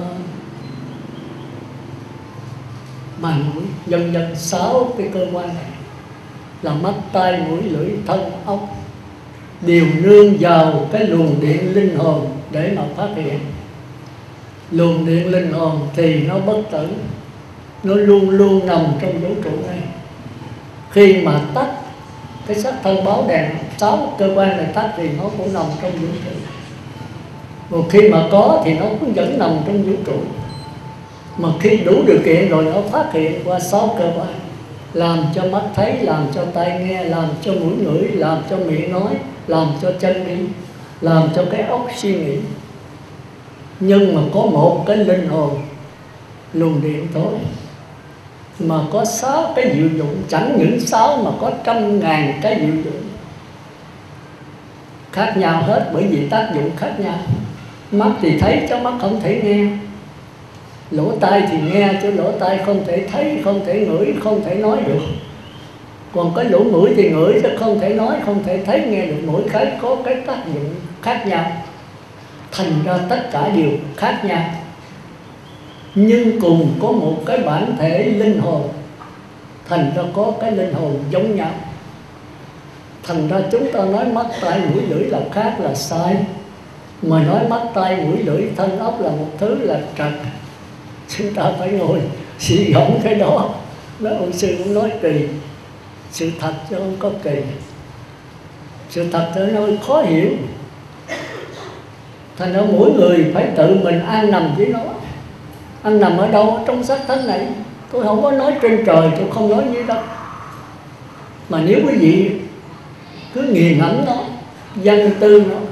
bàn mũi, dần dần sáu cái cơ quan này là mắt, tai, mũi, lưỡi, thân, ốc đều nương vào cái luồng điện linh hồn để mà phát hiện. Luồng điện linh hồn thì nó bất tử, nó luôn luôn nằm trong vũ trụ này. Khi mà tắt cái sắc thân báo đèn, sáu cơ quan này tắt thì nó cũng nằm trong vũ trụ. Một khi mà có thì nó cũng vẫn nằm trong vũ trụ. Mà khi đủ điều kiện rồi nó phát hiện qua sáu cơ quan, làm cho mắt thấy, làm cho tai nghe, làm cho mũi ngửi, làm cho miệng nói, làm cho chân đi, làm cho cái óc suy nghĩ. Nhưng mà có một cái linh hồn, luồng điện thôi, mà có sáu cái diệu dụng. Chẳng những sáu mà có trăm ngàn cái diệu dụng khác nhau hết, bởi vì tác dụng khác nhau. Mắt thì thấy chứ mắt không thể nghe, lỗ tai thì nghe chứ lỗ tai không thể thấy, không thể ngửi, không thể nói được. Còn cái lỗ mũi thì ngửi chứ không thể nói, không thể thấy, nghe được. Mỗi cái có cái tác dụng khác nhau, thành ra tất cả đều khác nhau, nhưng cùng có một cái bản thể linh hồn, thành ra có cái linh hồn giống nhau. Thành ra chúng ta nói mắt tai mũi lưỡi là khác là sai, mà nói mắt tai mũi lưỡi thân ốc là một thứ là trật. Chúng ta phải ngồi suy gẫm cái đó. Đó ông sư cũng nói kỳ, sự thật chứ không có kỳ. Sự thật thì nó khó hiểu. Thành ra mỗi người phải tự mình an nằm với nó. An nằm ở đâu? Ở trong xác thân này. Tôi không có nói trên trời, tôi không nói như đâu. Mà nếu quý vị cứ nghiền ngẫm nó, văn tư nó,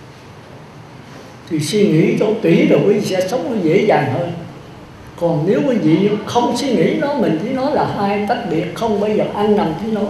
thì suy nghĩ cho kỹ rồi quý vị sẽ sống nó dễ dàng hơn. Còn nếu quý vị không suy nghĩ nó, mình với nó là hai tách biệt, không bao giờ ăn nằm với nó,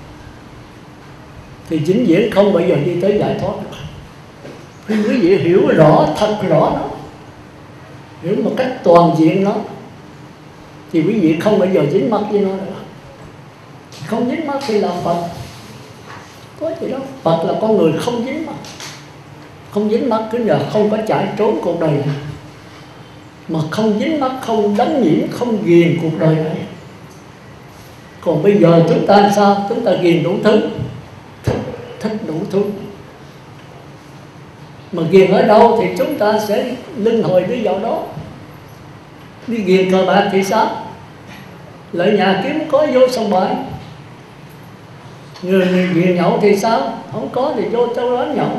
thì vĩnh viễn không bao giờ đi tới giải thoát được. Khi quý vị hiểu rõ, thật rõ nó, hiểu một cách toàn diện nó, thì quý vị không bao giờ dính mắc với nó nữa. Không dính mắc thì là Phật. Có gì đâu, Phật là con người không dính mắc. Không dính mắc cứ nhờ không có chạy trốn cuộc đời này, mà không dính mắc, không đắm nhiễm, không ghiền cuộc đời này. Còn bây giờ chúng ta sao? Chúng ta ghiền đủ thứ, thích, thích đủ thứ. Mà ghiền ở đâu thì chúng ta sẽ luân hồi đi vào đó. Đi ghiền cờ bạc thì sao? Lợi nhà kiếm có vô sòng bài. Người, người ghiền nhậu thì sao? Không có thì vô châu đó nhậu.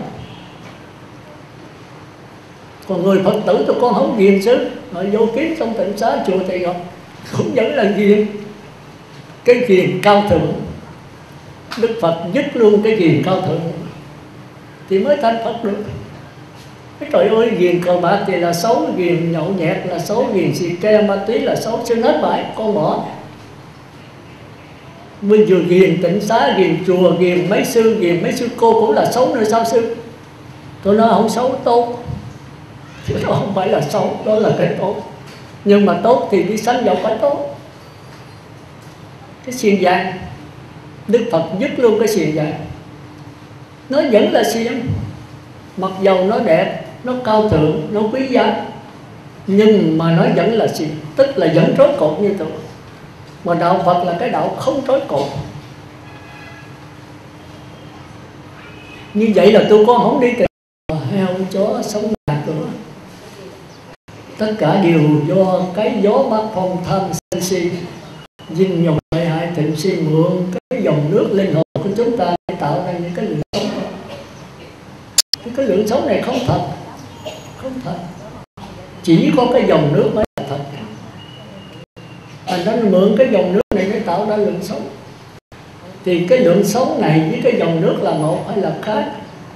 Còn người Phật tử tụi con không ghiền chứ, rồi vô kiếm trong tịnh xá chùa Thầy Ngọc cũng vẫn là ghiền. Cái ghiền cao thượng, Đức Phật dứt luôn cái ghiền cao thượng thì mới thành Phật được. Cái trời ơi, ghiền cờ bạc thì là xấu, ghiền nhậu nhẹt là xấu, ghiền xì ke ma túy là xấu, xin hết bãi, con bỏ. Bây giờ ghiền tịnh xá, ghiền chùa, ghiền mấy sư, ghiền mấy sư cô cũng là xấu nữa sao sư? Tôi nói không xấu, tốt. Chứ đó không phải là xấu, đó là cái tốt. Nhưng mà tốt thì đi sanh vào phải tốt. Cái xiềng vàng, Đức Phật dứt luôn cái xiềng vàng. Nó vẫn là xiềng, mặc dầu nó đẹp, nó cao thượng, nó quý giá, nhưng mà nó vẫn là xiềng, tức là vẫn trói cột như thường. Mà đạo Phật là cái đạo không trói cột. Như vậy là tôi con không đi tìm heo chó sống nhà cửa. Tất cả đều do cái gió bát phong tham sân si, dinh nhục lợi hại thịnh si, mượn cái dòng nước linh hồn của chúng ta để tạo ra những cái lượng sống. Cái lượng sống này không thật, không thật. Chỉ có cái dòng nước mới là thật. Thành ra mượn cái dòng nước này để tạo ra lượng sống. Thì cái lượng sống này với cái dòng nước là một hay là khác?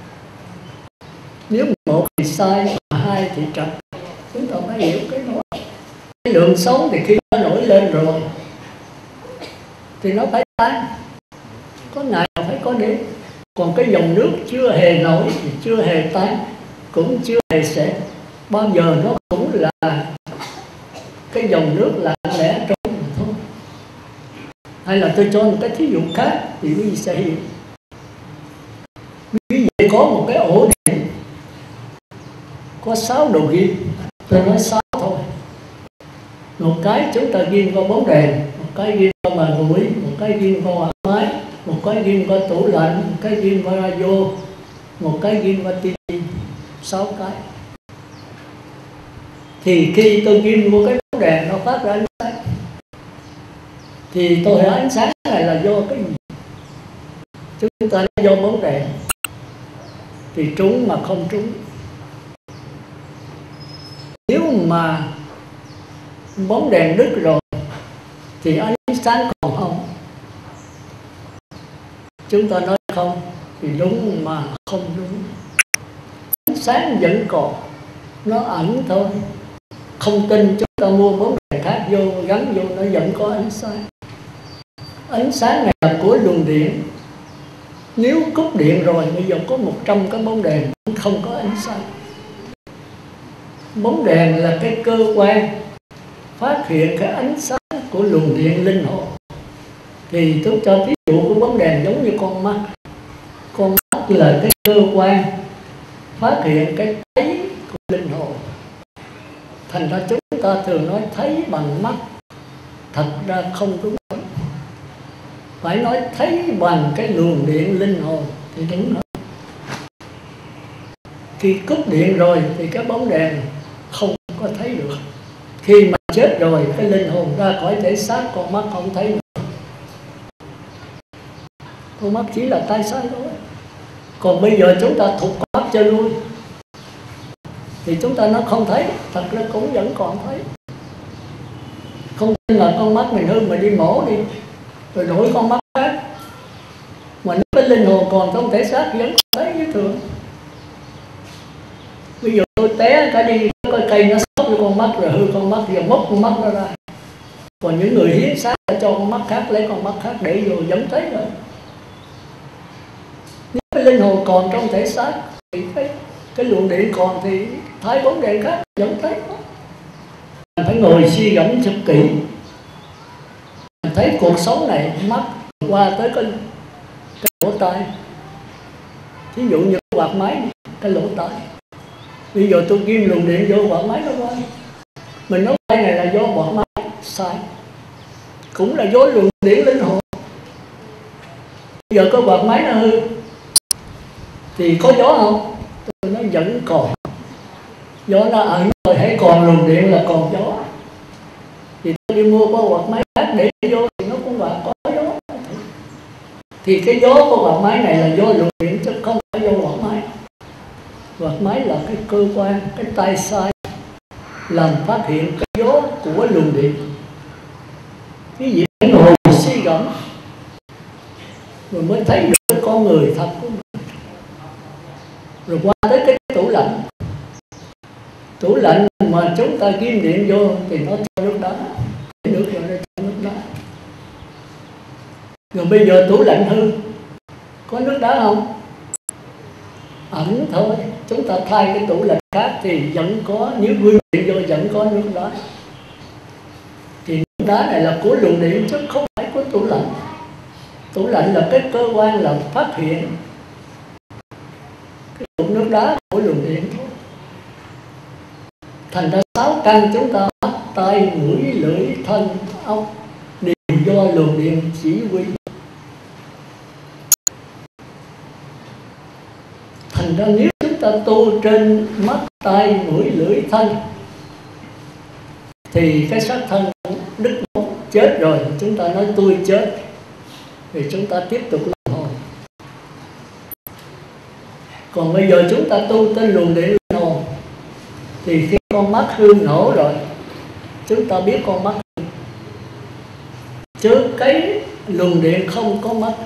Nếu một thì sai, mà hai thì trật. Chúng ta phải hiểu cái đó. Cái lượng sống thì khi nó nổi lên rồi thì nó phải tan. Có ngày phải có đêm. Còn cái dòng nước chưa hề nổi thì chưa hề tan, cũng chưa hề sẽ. Bao giờ nó cũng là cái dòng nước lặng lẽ trôi thôi. Hay là tôi cho một cái thí dụ khác thì quý vị sẽ hiểu. Quý vị có một cái ổ điện có sáu đầu ghim, tôi nói sáu thôi. Một cái chúng ta ghim qua bóng đèn, một cái ghim qua bàn ủi, một cái ghim qua quạt máy, một cái ghim qua tủ lạnh, một cái ghim qua radio, một cái ghim qua tivi, sáu cái. Thì khi tôi ghim vô cái bóng đèn nó phát ra ánh sáng, thì tôi hỏi ánh sáng này là do cái gì? Chúng ta nói do bóng đèn, thì trúng mà không trúng. Nếu mà bóng đèn đứt rồi thì ánh sáng còn không. Chúng ta nói không thì đúng mà không đúng. Ánh sáng vẫn còn, nó ẩn thôi. Không tin chúng ta mua bóng đèn khác vô, gắn vô, nó vẫn có ánh sáng. Ánh sáng này là của luồng điện. Nếu cúp điện rồi, bây giờ có một trăm cái bóng đèn không có ánh sáng. Bóng đèn là cái cơ quan phát hiện cái ánh sáng của luồng điện linh hồn. Thì tôi cho ví dụ của bóng đèn giống như con mắt. Con mắt là cái cơ quan phát hiện cái thấy của linh hồn. Thành ra chúng ta thường nói thấy bằng mắt, thật ra không đúng. Phải nói thấy bằng cái luồng điện linh hồn thì đúng hơn. Khi cúp điện rồi thì cái bóng đèn không có thấy được. Khi mà chết rồi, cái linh hồn ra khỏi thể xác, con mắt không thấy được. Con mắt chỉ là tay sai thôi. Còn bây giờ chúng ta thụt con mắt cho lui thì chúng ta nó không thấy, thật ra cũng vẫn còn thấy. Không tin là con mắt mình hư, mình đi mổ đi rồi đổi con mắt khác, mà nếu cái linh hồn còn trong thể xác vẫn thấy như thường. Bây giờ tôi té cả đi coi cây nó sốc với con mắt rồi hư con mắt, giờ móc con mắt nó ra. Còn những người hiến xác đã cho con mắt khác, lấy con mắt khác để vô vẫn thấy rồi. Nếu cái linh hồn còn trong thể xác thì cái, cái luồng điện còn thì thay bóng đèn khác vẫn thấy. Phải ngồi suy gẫm thật kỹ, thấy cuộc sống này mắt qua tới cái, cái lỗ tai. Ví dụ như quạt máy, cái lỗ tai. Bây giờ tôi ghim luồng điện vô quạt máy nó quay. Mình nói cái này là do quạt máy, sai. Cũng là do luồng điện linh hồn. Bây giờ có quạt máy nó hư thì có gió không? Tôi nói vẫn còn. Gió nó ẩn rồi, hãy còn luồng điện là còn gió. Thì tôi đi mua có quạt máy khác để vô thì nó cũng quạt có gió. Thì cái gió của quạt máy này là do luồng điện chứ không phải do quạt máy. Quạt máy là cái cơ quan, cái tay sai làm phát hiện cái gió của luồng điện. Cái gì phải ngồi suy gẫm rồi mới thấy được cái con người thật của mình. Rồi qua tới cái tủ lạnh. Tủ lạnh mà chúng ta ghim điện vô thì nó cho nước đá, nước rồi nó cho nước đá. Rồi bây giờ tủ lạnh hư, có nước đá không? Ẩn thôi. Chúng ta thay cái tủ lạnh khác thì vẫn có, nếu ghim điện vô vẫn có nước đá. Thì nước đá này là của luồng điện chứ không phải của tủ lạnh. Tủ lạnh là cái cơ quan làm phát hiện cái cục nước đá của luồng điện thôi. Thành ra sáu căn chúng ta mắt, tay, mũi, lưỡi, thân, ốc đều do luồng điện chỉ huy. Thành ra nếu chúng ta tu trên mắt, tay, mũi, lưỡi, thân thì cái xác thân đứt bóng chết rồi, chúng ta nói tôi chết thì chúng ta tiếp tục luân hồi. Còn bây giờ chúng ta tu trên luồng điện linh hồn thì khi con mắt hư nổ rồi, chúng ta biết con mắt hư, chứ cái luồng điện không có mắt.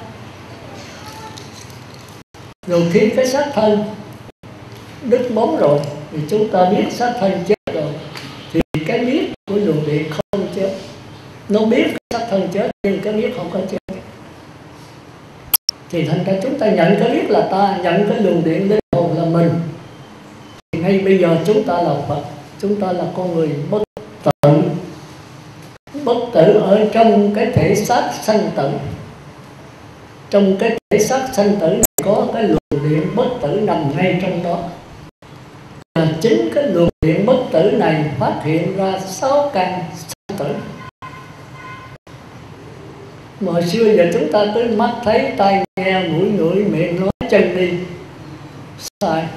Rồi khi cái xác thân đứt bóng rồi thì chúng ta biết xác thân chết rồi, thì cái biết của luồng điện không chết. Nó biết xác thân chết nhưng cái biết không có chết. Thì thành ra chúng ta nhận cái biết là ta, nhận cái luồng điện linh hồn là mình. Thì ngay bây giờ chúng ta là Phật, chúng ta là con người bất tử. Bất tử ở trong cái thể xác sanh tử. Trong cái thể xác sanh tử này có cái luồng điện bất tử nằm ngay trong đó. Và chính cái luồng điện bất tử này phát hiện ra sáu căn sanh tử. Mà hồi xưa giờ chúng ta tới mắt thấy, tai nghe, mũi ngửi, miệng nói, chân đi. Sai.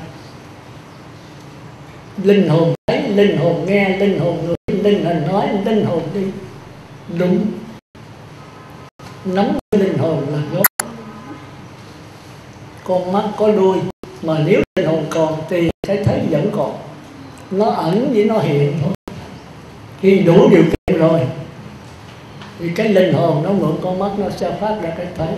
Linh hồn thấy, linh hồn nghe, linh hồn ngửi, linh hồn nói, linh hồn đi. Đúng. Nắm linh hồn là gốc. Con mắt có đuôi, mà nếu linh hồn còn thì cái thấy vẫn còn. Nó ẩn với nó hiện thôi. Khi đủ điều kiện rồi thì cái linh hồn nó mượn con mắt nó sẽ phát ra cái thấy.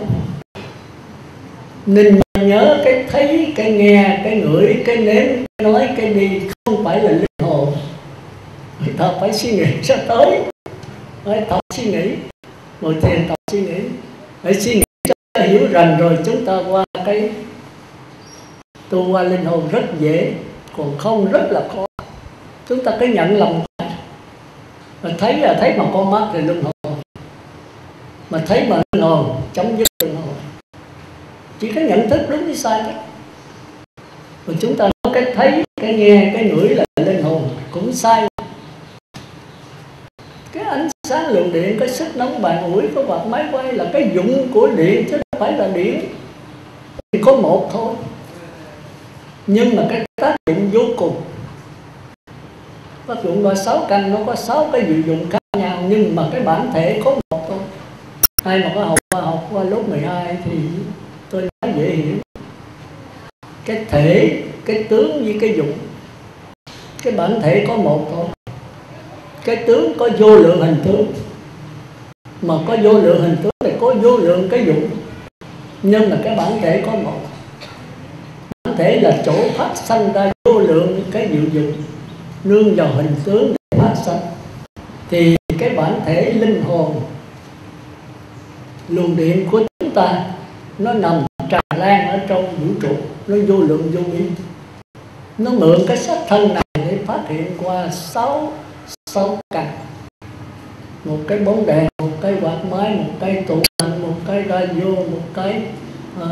Nên nhớ cái thấy, cái nghe, cái ngửi, cái nếm, cái nói, cái đi không phải là linh hồn. Người ta phải suy nghĩ cho tới, phải tập suy nghĩ, ngồi thiền tập suy nghĩ, phải suy nghĩ cho hiểu rằng rồi chúng ta qua cái tu qua linh hồn rất dễ, còn không rất là khó. Chúng ta cứ nhận lầm mà thấy là thấy mà con mắt thì linh hồn, mà thấy mà linh hồn chấm dứt linh hồn. Chỉ có nhận thức đúng hay sai thôi. Mà chúng ta nói cái thấy, cái nghe, cái ngửi là linh hồn cũng sai. Cái ánh sáng lượng điện, cái sức nóng bàn ủi của quạt máy quay là cái dụng của điện chứ không phải là điện. Thì có một thôi, nhưng mà cái tác dụng vô cùng. Tác dụng qua sáu căn nó có sáu cái dự dụng khác nhau, nhưng mà cái bản thể có một thôi. Ai mà có học khoa học qua lớp mười hai thì tôi nói dễ hiểu. Cái thể, cái tướng với cái dụng, cái bản thể có một thôi. Cái tướng có vô lượng hình tướng, mà có vô lượng hình tướng thì có vô lượng cái dụng, nhưng mà cái bản thể có một. Bản thể là chỗ phát sanh ra vô lượng cái diệu dụng, nương vào hình tướng để phát sanh. Thì cái bản thể linh hồn luồng điện của chúng ta nó nằm tràn lan ở trong vũ trụ, nó vô lượng vô biên. Nó mượn cái sắc thân này để phát hiện qua sáu sáu căn. Một cái bóng đèn, một cái quạt máy, một cái tủ lạnh, một cái radio, một cái uh,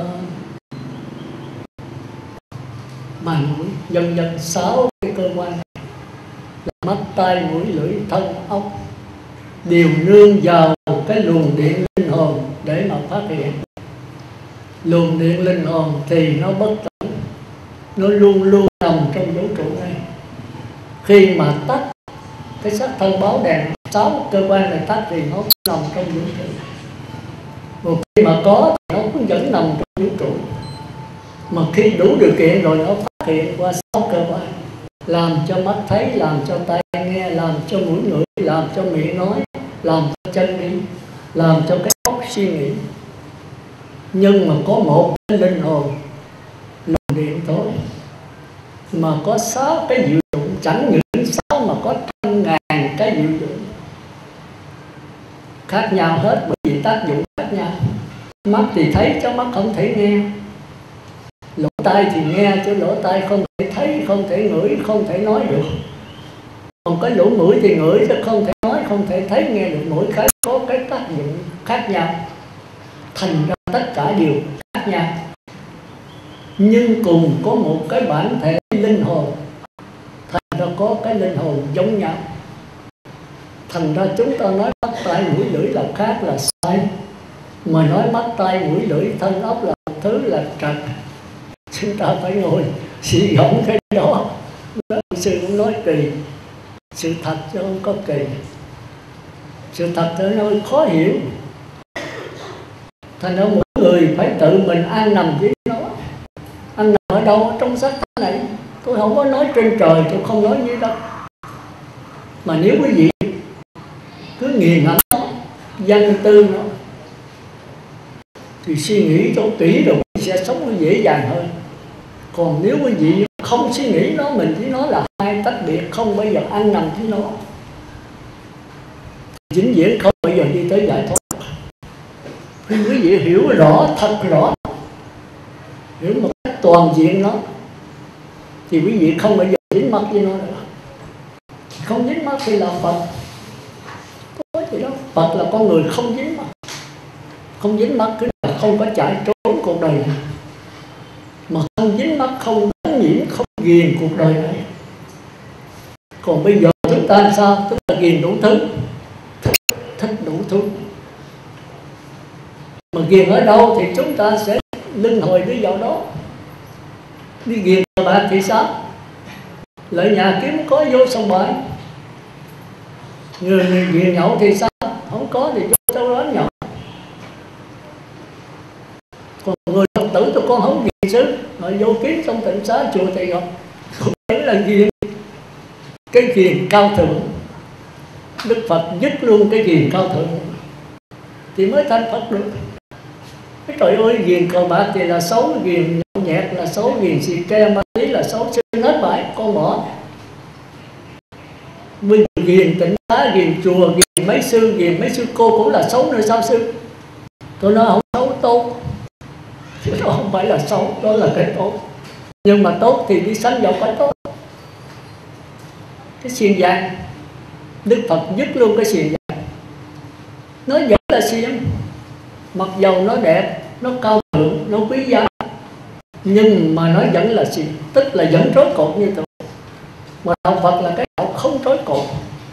màn mũi, dần dần sáu cái cơ quan này là mắt, tai, mũi, lưỡi, thân, ốc đều nương vào cái luồng điện linh hồn để mà phát hiện. Luồng điện linh hồn thì nó bất tử, nó luôn luôn nằm trong vũ trụ này. Khi mà tắt cái sắc thân báo đèn, sáu cơ quan này tắt thì nó nằm trong vũ trụ. Một khi mà có thì nó cũng vẫn nằm trong vũ trụ. Mà khi đủ điều kiện rồi nó phát hiện qua sáu cơ quan, làm cho mắt thấy, làm cho tai nghe, làm cho mũi ngửi, làm cho miệng nói, làm cho chân đi, làm cho cái óc suy nghĩ. Nhưng mà có một cái linh hồn luồng điện thôi, mà có sáu cái diệu dụng, chẳng những sáu mà có trăm ngàn cái diệu dụng khác nhau hết, bởi vì tác dụng khác nhau. Mắt thì thấy cho mắt không thể nghe, lỗ tai thì nghe chứ lỗ tai không thể thấy, không thể ngửi, không thể nói được. Còn cái lỗ mũi thì ngửi chứ không thể nói, không thể thấy, nghe được. Mỗi cái có cái tác dụng khác nhau, thành ra tất cả đều khác nhau, nhưng cùng có một cái bản thể linh hồn, thành ra có cái linh hồn giống nhau. Thành ra chúng ta nói mắt, tai, mũi, lưỡi là khác là sai, mà nói mắt, tai, mũi, lưỡi, thân, ốc là một thứ là trật. Chúng ta phải ngồi suy gẫm cái đó. Sư cũng nói kỳ, sự thật chứ không có kỳ. Sự thật thì nó khó hiểu. Thành ra mỗi người phải tự mình an nằm với nó. An nằm ở đâu? Trong xác thân này. Tôi không có nói trên trời, tôi không nói dưới đất. Mà nếu quý vị cứ nghiền ngẫm nó, văn tư nó, thì suy nghĩ cho kỹ rồi sẽ sống nó dễ dàng hơn. Còn nếu quý vị không suy nghĩ nó, mình với nó là hai tách biệt, không bao giờ ăn nằm với nó, vĩnh viễn không bao giờ đi tới giải thoát. Khi quý vị hiểu rõ, thật rõ, hiểu một cách toàn diện nó, thì quý vị không bao giờ dính mắc với nó nữa. Không dính mắc thì là Phật. Có gì đó, Phật là con người không dính mắc. Không dính mắc cứ là không có chạy trốn cuộc đời này. Mà không dính mắc, không đánh nhiễm, không ghiền cuộc đời này. Còn bây giờ chúng ta làm sao? Chúng ta ghiền đủ thứ, thích, thích đủ thứ. Mà ghiền ở đâu thì chúng ta sẽ luân hồi đi vào đó. Đi ghiền cờ bạc thì sao? Lợi nhà kiếm có vô sòng bạc. Người, người ghiền nhậu thì sao? Không có thì vô đâu đó nhậu. Còn người Phật tử tụi con không ghiền sư, họ vô kiếm trong tịnh xá chùa Thầy Ngọc, không phải là ghiền. Cái ghiền cao thượng, Đức Phật dứt luôn cái ghiền cao thượng thì mới thành Phật được. Cái trời ơi, ghiền cờ bạc thì là xấu, ghiền nhậu nhẹt là xấu, ghiền xì ke ma túy là xấu, xin hết bãi, con bỏ. Bây giờ ghiền tịnh xá, ghiền chùa, ghiền mấy sư, ghiền mấy sư cô cũng là xấu nữa sao sư? Tôi nói không xấu tốt. Chứ đó không phải là xấu, đó là cái tốt. Nhưng mà tốt thì đi sanh vào phải tốt. Cái xiên vàng, Đức Phật dứt luôn cái xiên vàng. Nó vẫn là xiên, mặc dầu nó đẹp, nó cao thượng, nó quý giá, nhưng mà nó vẫn là xiên, tức là vẫn trói cột như tôi. Mà đạo Phật là cái đạo không trói cột.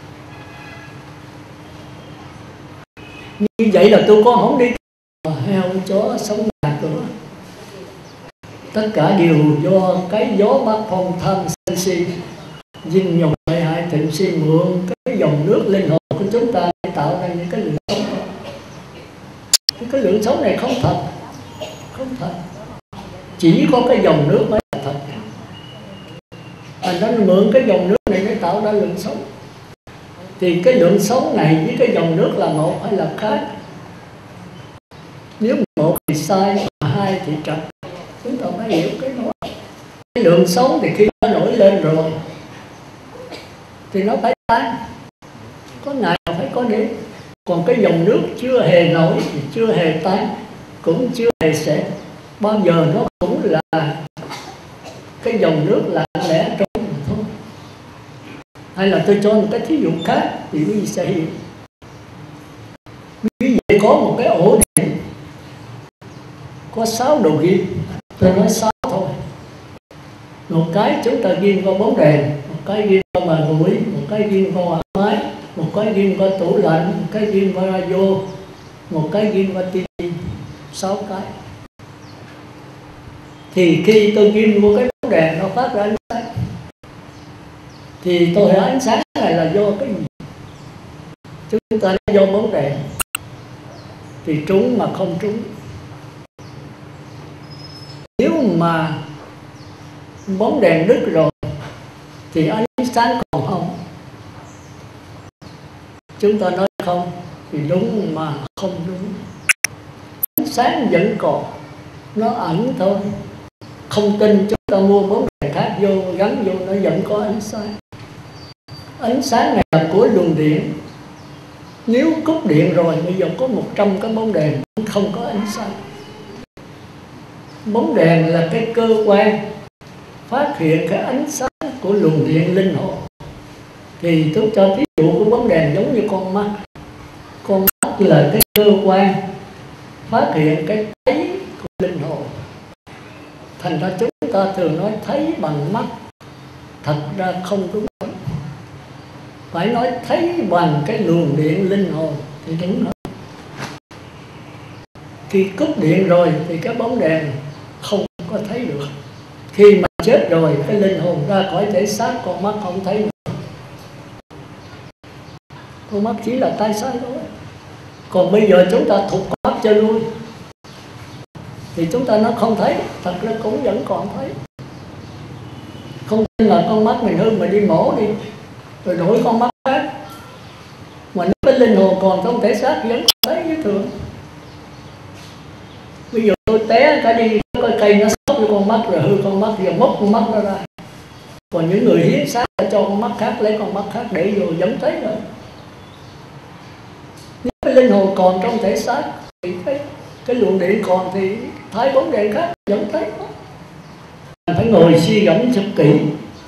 Như vậy là tôi con không đi heo chó sống nhà cửa, tất cả đều do cái gió bát phong tham sân si, dinh dòng lợi hại thịnh si, mượn cái dòng nước linh hồn của chúng ta để tạo ra những cái lượng sống. Cái, cái lượng sống này không thật, không thật, chỉ có cái dòng nước mới là thật. Thành ra nó mượn cái dòng nước này để tạo ra lượng sống. Thì cái lượng sống này với cái dòng nước là một hay là khác? Nếu một thì sai, mà hai thì trật, chúng ta phải hiểu cái đó. Cái lượng sống thì khi nó nổi lên rồi thì nó phải tan, có ngày phải có đêm. Còn cái dòng nước chưa hề nổi thì chưa hề tan, cũng chưa hề sẽ bao giờ, nó cũng là cái dòng nước lặng lẽ trôi thôi. Hay là tôi cho một cái thí dụ khác thì quý vị sẽ hiểu. Quý vị có một cái ổ điện có sáu đầu ghim, tôi nói sáu thôi. Một cái chúng ta ghim vào bóng đèn, một cái ghim vào bàn ủi, một cái ghim vào quạt máy, một cái ghim vào tủ lạnh, một cái ghim vào radio, một cái ghim vào tivi, sáu cái. Thì khi tôi ghim vô cái bóng đèn nó phát ra ánh sáng, thì tôi hỏi ánh sáng này là do cái gì? Chúng ta nói do bóng đèn, thì trúng mà không trúng. Nếu mà bóng đèn đứt rồi thì ánh sáng còn không. Chúng ta nói không thì đúng mà không đúng. Ánh sáng vẫn còn, nó ẩn thôi. Không tin chúng ta mua bóng đèn khác vô, gắn vô nó vẫn có ánh sáng. Ánh sáng này là của luồng điện. Nếu cúp điện rồi, bây giờ có một trăm cái bóng đèn không có ánh sáng. Bóng đèn là cái cơ quan phát hiện cái ánh sáng của luồng điện linh hồn. Thì tôi cho ví dụ của bóng đèn giống như con mắt. Con mắt là cái cơ quan phát hiện cái thấy của linh hồn. Thành ra chúng ta thường nói thấy bằng mắt, thật ra không đúng. Phải nói thấy bằng cái luồng điện linh hồn thì đúng hơn. Khi cúp điện rồi thì cái bóng đèn không có thấy được. Khi mà chết rồi cái linh hồn ra khỏi thể xác, con mắt không thấy nữa. Con mắt chỉ là tay sai thôi. Còn bây giờ chúng ta thụt con mắt cho lui thì chúng ta nó không thấy, thật ra cũng vẫn còn thấy. Không tin là con mắt mình hư mà đi mổ đi, rồi đổi con mắt khác, mà nếu cái linh hồn còn trong thể xác vẫn thấy như thường. Bây giờ tôi té cả đi coi cây nó sốc với con mắt rồi hư con mắt, giờ móc con mắt nó ra. Còn những người hiến xác cho con mắt khác, lấy con mắt khác để vô vẫn thấy rồi. Nếu cái linh hồn còn trong thể xác thì cái, cái luồng điện còn thì thay bóng đèn khác vẫn thấy. Phải ngồi suy gẫm thật kỹ,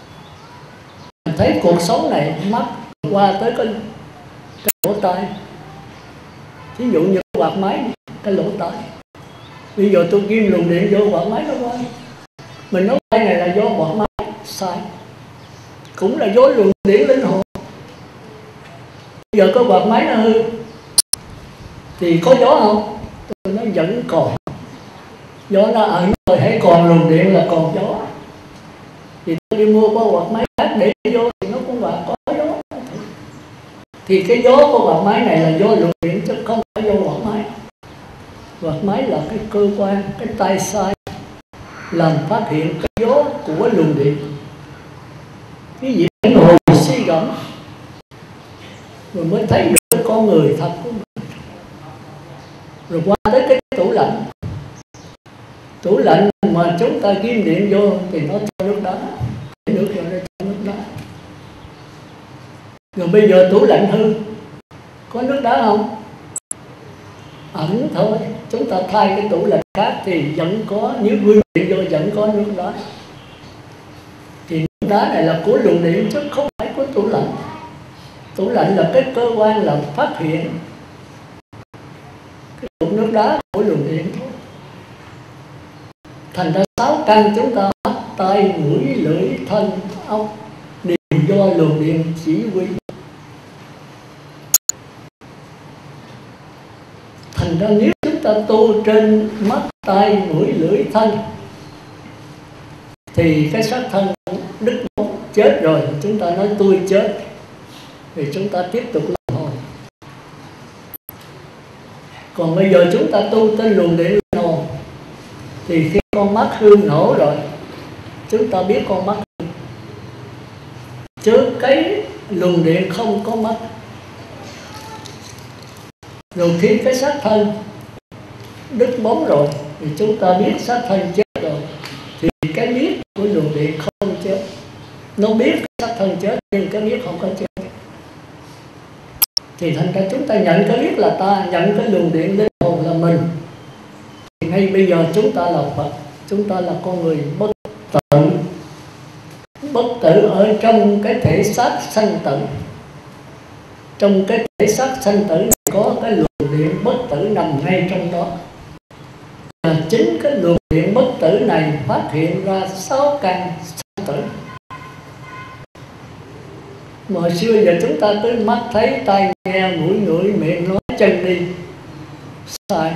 thấy cuộc sống này mắt qua tới cái, cái lỗ tai. Ví dụ như quạt máy, cái lỗ tai. Bây giờ tôi ghim luồng điện vô quạt máy nó qua. Mình nói cái này là do quạt máy, sai. Cũng là do luồng điện linh hồn. Bây giờ có quạt máy nó hư thì có gió không? Tôi nói vẫn còn. Gió nó ẩn rồi, hãy còn luồng điện là còn gió. Thì tôi đi mua có quạt máy khác để vô thì nó cũng là có gió. Thì cái gió của quạt máy này là do luồng điện chứ không phải do quạt máy. Quạt máy là cái cơ quan, cái tay sai làm phát hiện cái gió của luồng điện. Cái gì phải ngồi suy gẫm rồi mới thấy được cái con người thật của mình. Rồi qua tới cái tủ lạnh. Tủ lạnh mà chúng ta ghim điện vô thì nó cho nước đá, nước rồi nó cho nước đá. Rồi bây giờ tủ lạnh hư, có nước đá không? ẩn thôi. Chúng ta thay cái tủ lạnh khác thì vẫn có, nếu quy điện vô vẫn có nước đá. Thì nước đá này là của luồng điện chứ không phải của tủ lạnh. Tủ lạnh là cái cơ quan làm phát hiện. Cái cục nước đá của luồng điện thôi. Thành ra sáu căn chúng ta mắt, tai, mũi, lưỡi, thân, ốc đều do luồng điện chỉ huy. Thành ra nếu chúng ta tu trên mắt, tai, mũi, lưỡi, thân thì cái xác thân đứt mất, chết rồi, chúng ta nói tôi chết, thì chúng ta tiếp tục luân hồi. Còn bây giờ chúng ta tu trên luồng điện luân hồi thì khi con mắt hư nổ rồi, chúng ta biết con mắt hư, chứ cái luồng điện không có mắt. Rồi khi cái xác thân đứt bóng rồi thì chúng ta biết xác thân chết rồi, thì cái biết của luồng điện không chết. Nó biết xác thân chết nhưng cái biết không có chết. Thì thành ra chúng ta nhận cái biết là ta, nhận cái luồng điện linh hồn là mình. Thì ngay bây giờ chúng ta là Phật, chúng ta là con người bất tử. Bất tử ở trong cái thể xác sanh tử. Trong cái thể xác sanh tử này có cái luồng điện bất tử nằm ngay trong đó. Và chính cái luồng điện bất tử này phát hiện ra sáu căn sanh tử. Mà hồi xưa giờ chúng ta cứ mắt thấy, tai nghe, mũi ngửi, miệng nói, chân đi. Sai.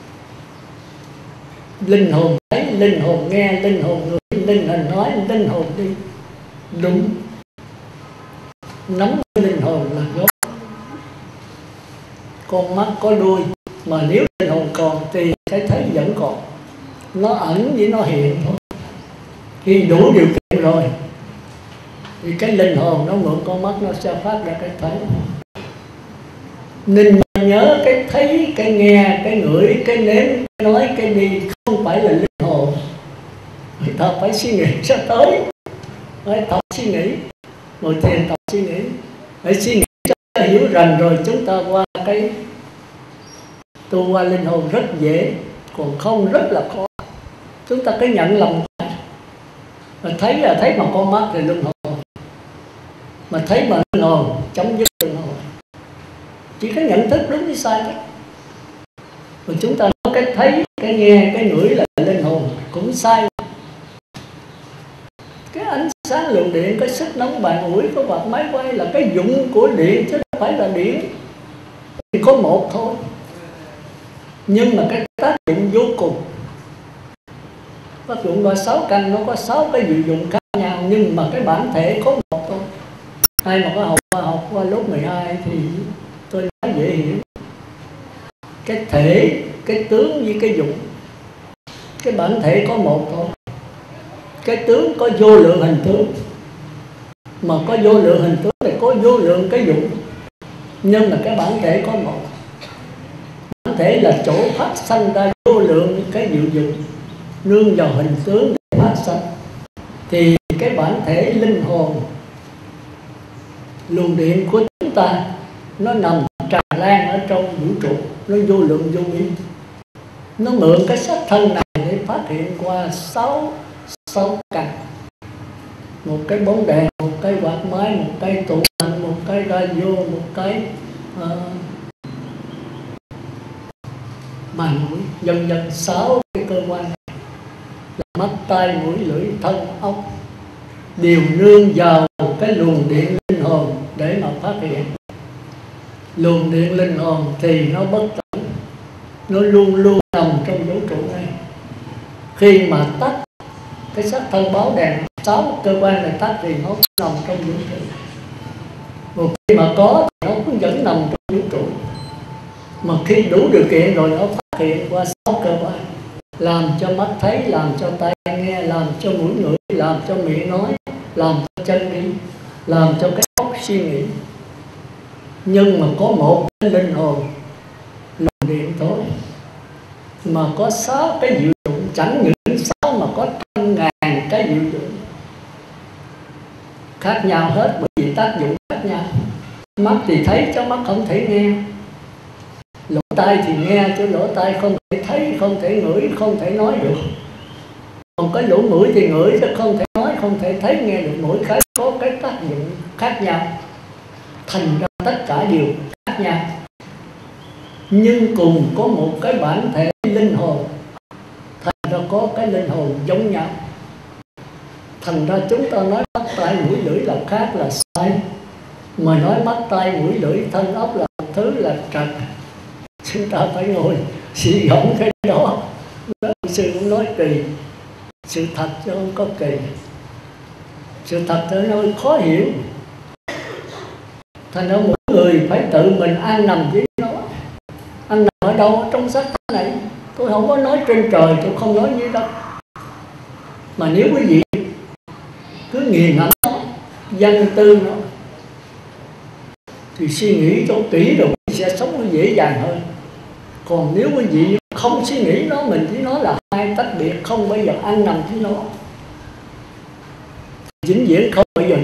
Linh hồn thấy, linh hồn nghe, linh hồn ngửi, linh hồn nói, linh hồn đi. Đúng. Nắm linh hồn là gốc. Con mắt có đuôi, mà nếu linh hồn còn thì cái thấy vẫn còn. Nó ẩn với nó hiện thôi. Khi đủ điều kiện rồi thì cái linh hồn nó mượn con mắt nó sẽ phát ra cái thấy. Nên nhớ cái thấy, cái nghe, cái ngửi, cái nếm, cái nói, cái đi không phải là linh hồn. Người ta phải suy nghĩ cho tới, phải tập suy nghĩ, ngồi thiền tập suy nghĩ, phải suy nghĩ cho hiểu rằng rồi chúng ta qua cái tu qua linh hồn rất dễ, còn không rất là khó. Chúng ta cứ nhận lầm mà thấy là thấy bằng con mắt thì linh hồn, mà thấy bằng linh hồn chấm dứt linh hồn. Chỉ có nhận thức đúng hay sai thôi. Mà chúng ta nói cái thấy, cái nghe, cái ngửi là linh hồn cũng sai. Cái ánh sáng lượng điện, cái sức nóng bàn ủi của quạt máy quay là cái dụng của điện chứ không phải là điện. Thì có một thôi. Nhưng mà cái tác dụng vô cùng. Tác dụng qua sáu căn nó có sáu cái dự dụng khác nhau, nhưng mà cái bản thể có một thôi. Ai mà có học qua học qua lớp mười hai thì tôi nói dễ hiểu. Cái thể, cái tướng với cái dụng. Cái bản thể có một thôi. Cái tướng có vô lượng hình tướng. Mà có vô lượng hình tướng thì có vô lượng cái dụng. Nhưng mà cái bản thể có một. Bản thể là chỗ phát sanh ra vô lượng cái dự dụng, nương vào hình tướng để phát sanh. Thì cái bản thể linh hồn, luồng điện của chúng ta nó nằm tràn lan ở trong vũ trụ, nó vô lượng vô biên. Nó mượn cái xác thân này để phát hiện qua sáu sáu căn. Một cái bóng đèn, một cái quạt máy, một cái tủ lạnh, một cái radio, một cái uh, màn mũi, dần dần sáu cái cơ quan này là mắt, tai, mũi, lưỡi, thân, ốc đều nương vào cái luồng điện linh hồn để mà phát hiện. Luồng điện linh hồn thì nó bất tử, nó luôn luôn nằm trong vũ trụ này. Khi mà tắt cái sắc thân báo đèn, sáu cơ quan này tắt thì nó nằm trong vũ trụ. Một khi mà có thì nó cũng vẫn nằm trong vũ trụ. Mà khi đủ điều kiện rồi nó phát hiện qua sáu cơ quan, làm cho mắt thấy, làm cho tai nghe, làm cho mũi ngửi, làm cho miệng nói, làm cho chân đi, làm cho cái óc suy nghĩ. Nhưng mà có một cái linh hồn luồng điện thôi, mà có sáu cái dự dụng, chẳng những sáu mà có trăm ngàn cái dự dụng khác nhau hết, bởi vì tác dụng khác nhau. Mắt thì thấy chứ mắt không thể nghe. Lỗ tai thì nghe, chứ lỗ tai không thể thấy, không thể ngửi, không thể nói được. Còn cái lỗ mũi thì ngửi chứ không thể nói, không thể thấy, nghe được. Mỗi cái có cái tác dụng khác nhau, thành ra tất cả đều khác nhau, nhưng cùng có một cái bản thể linh hồn, thành ra có cái linh hồn giống nhau. Thành ra chúng ta nói mắt tai mũi lưỡi là khác là sai, mà nói mắt tai mũi lưỡi thân ốc là một thứ là trật. Chúng ta phải ngồi suy gẫm cái đó. Sư cũng nói kỳ, sự thật chứ không có kỳ. Sự thật thì nó khó hiểu. Thành ra mỗi người phải tự mình an nằm với nó. An nằm ở đâu? Ở trong sách này. Tôi không có nói trên trời, tôi không nói dưới đất. Mà nếu quý vị cứ nghiền ngẫm nó, văn tư nó, thì suy nghĩ cho kỹ rồi sẽ sống nó dễ dàng hơn. Còn nếu quý vị không suy nghĩ nó, mình chỉ nói là hai tách biệt, không bao giờ ăn nằm với nó, vĩnh viễn không bao giờ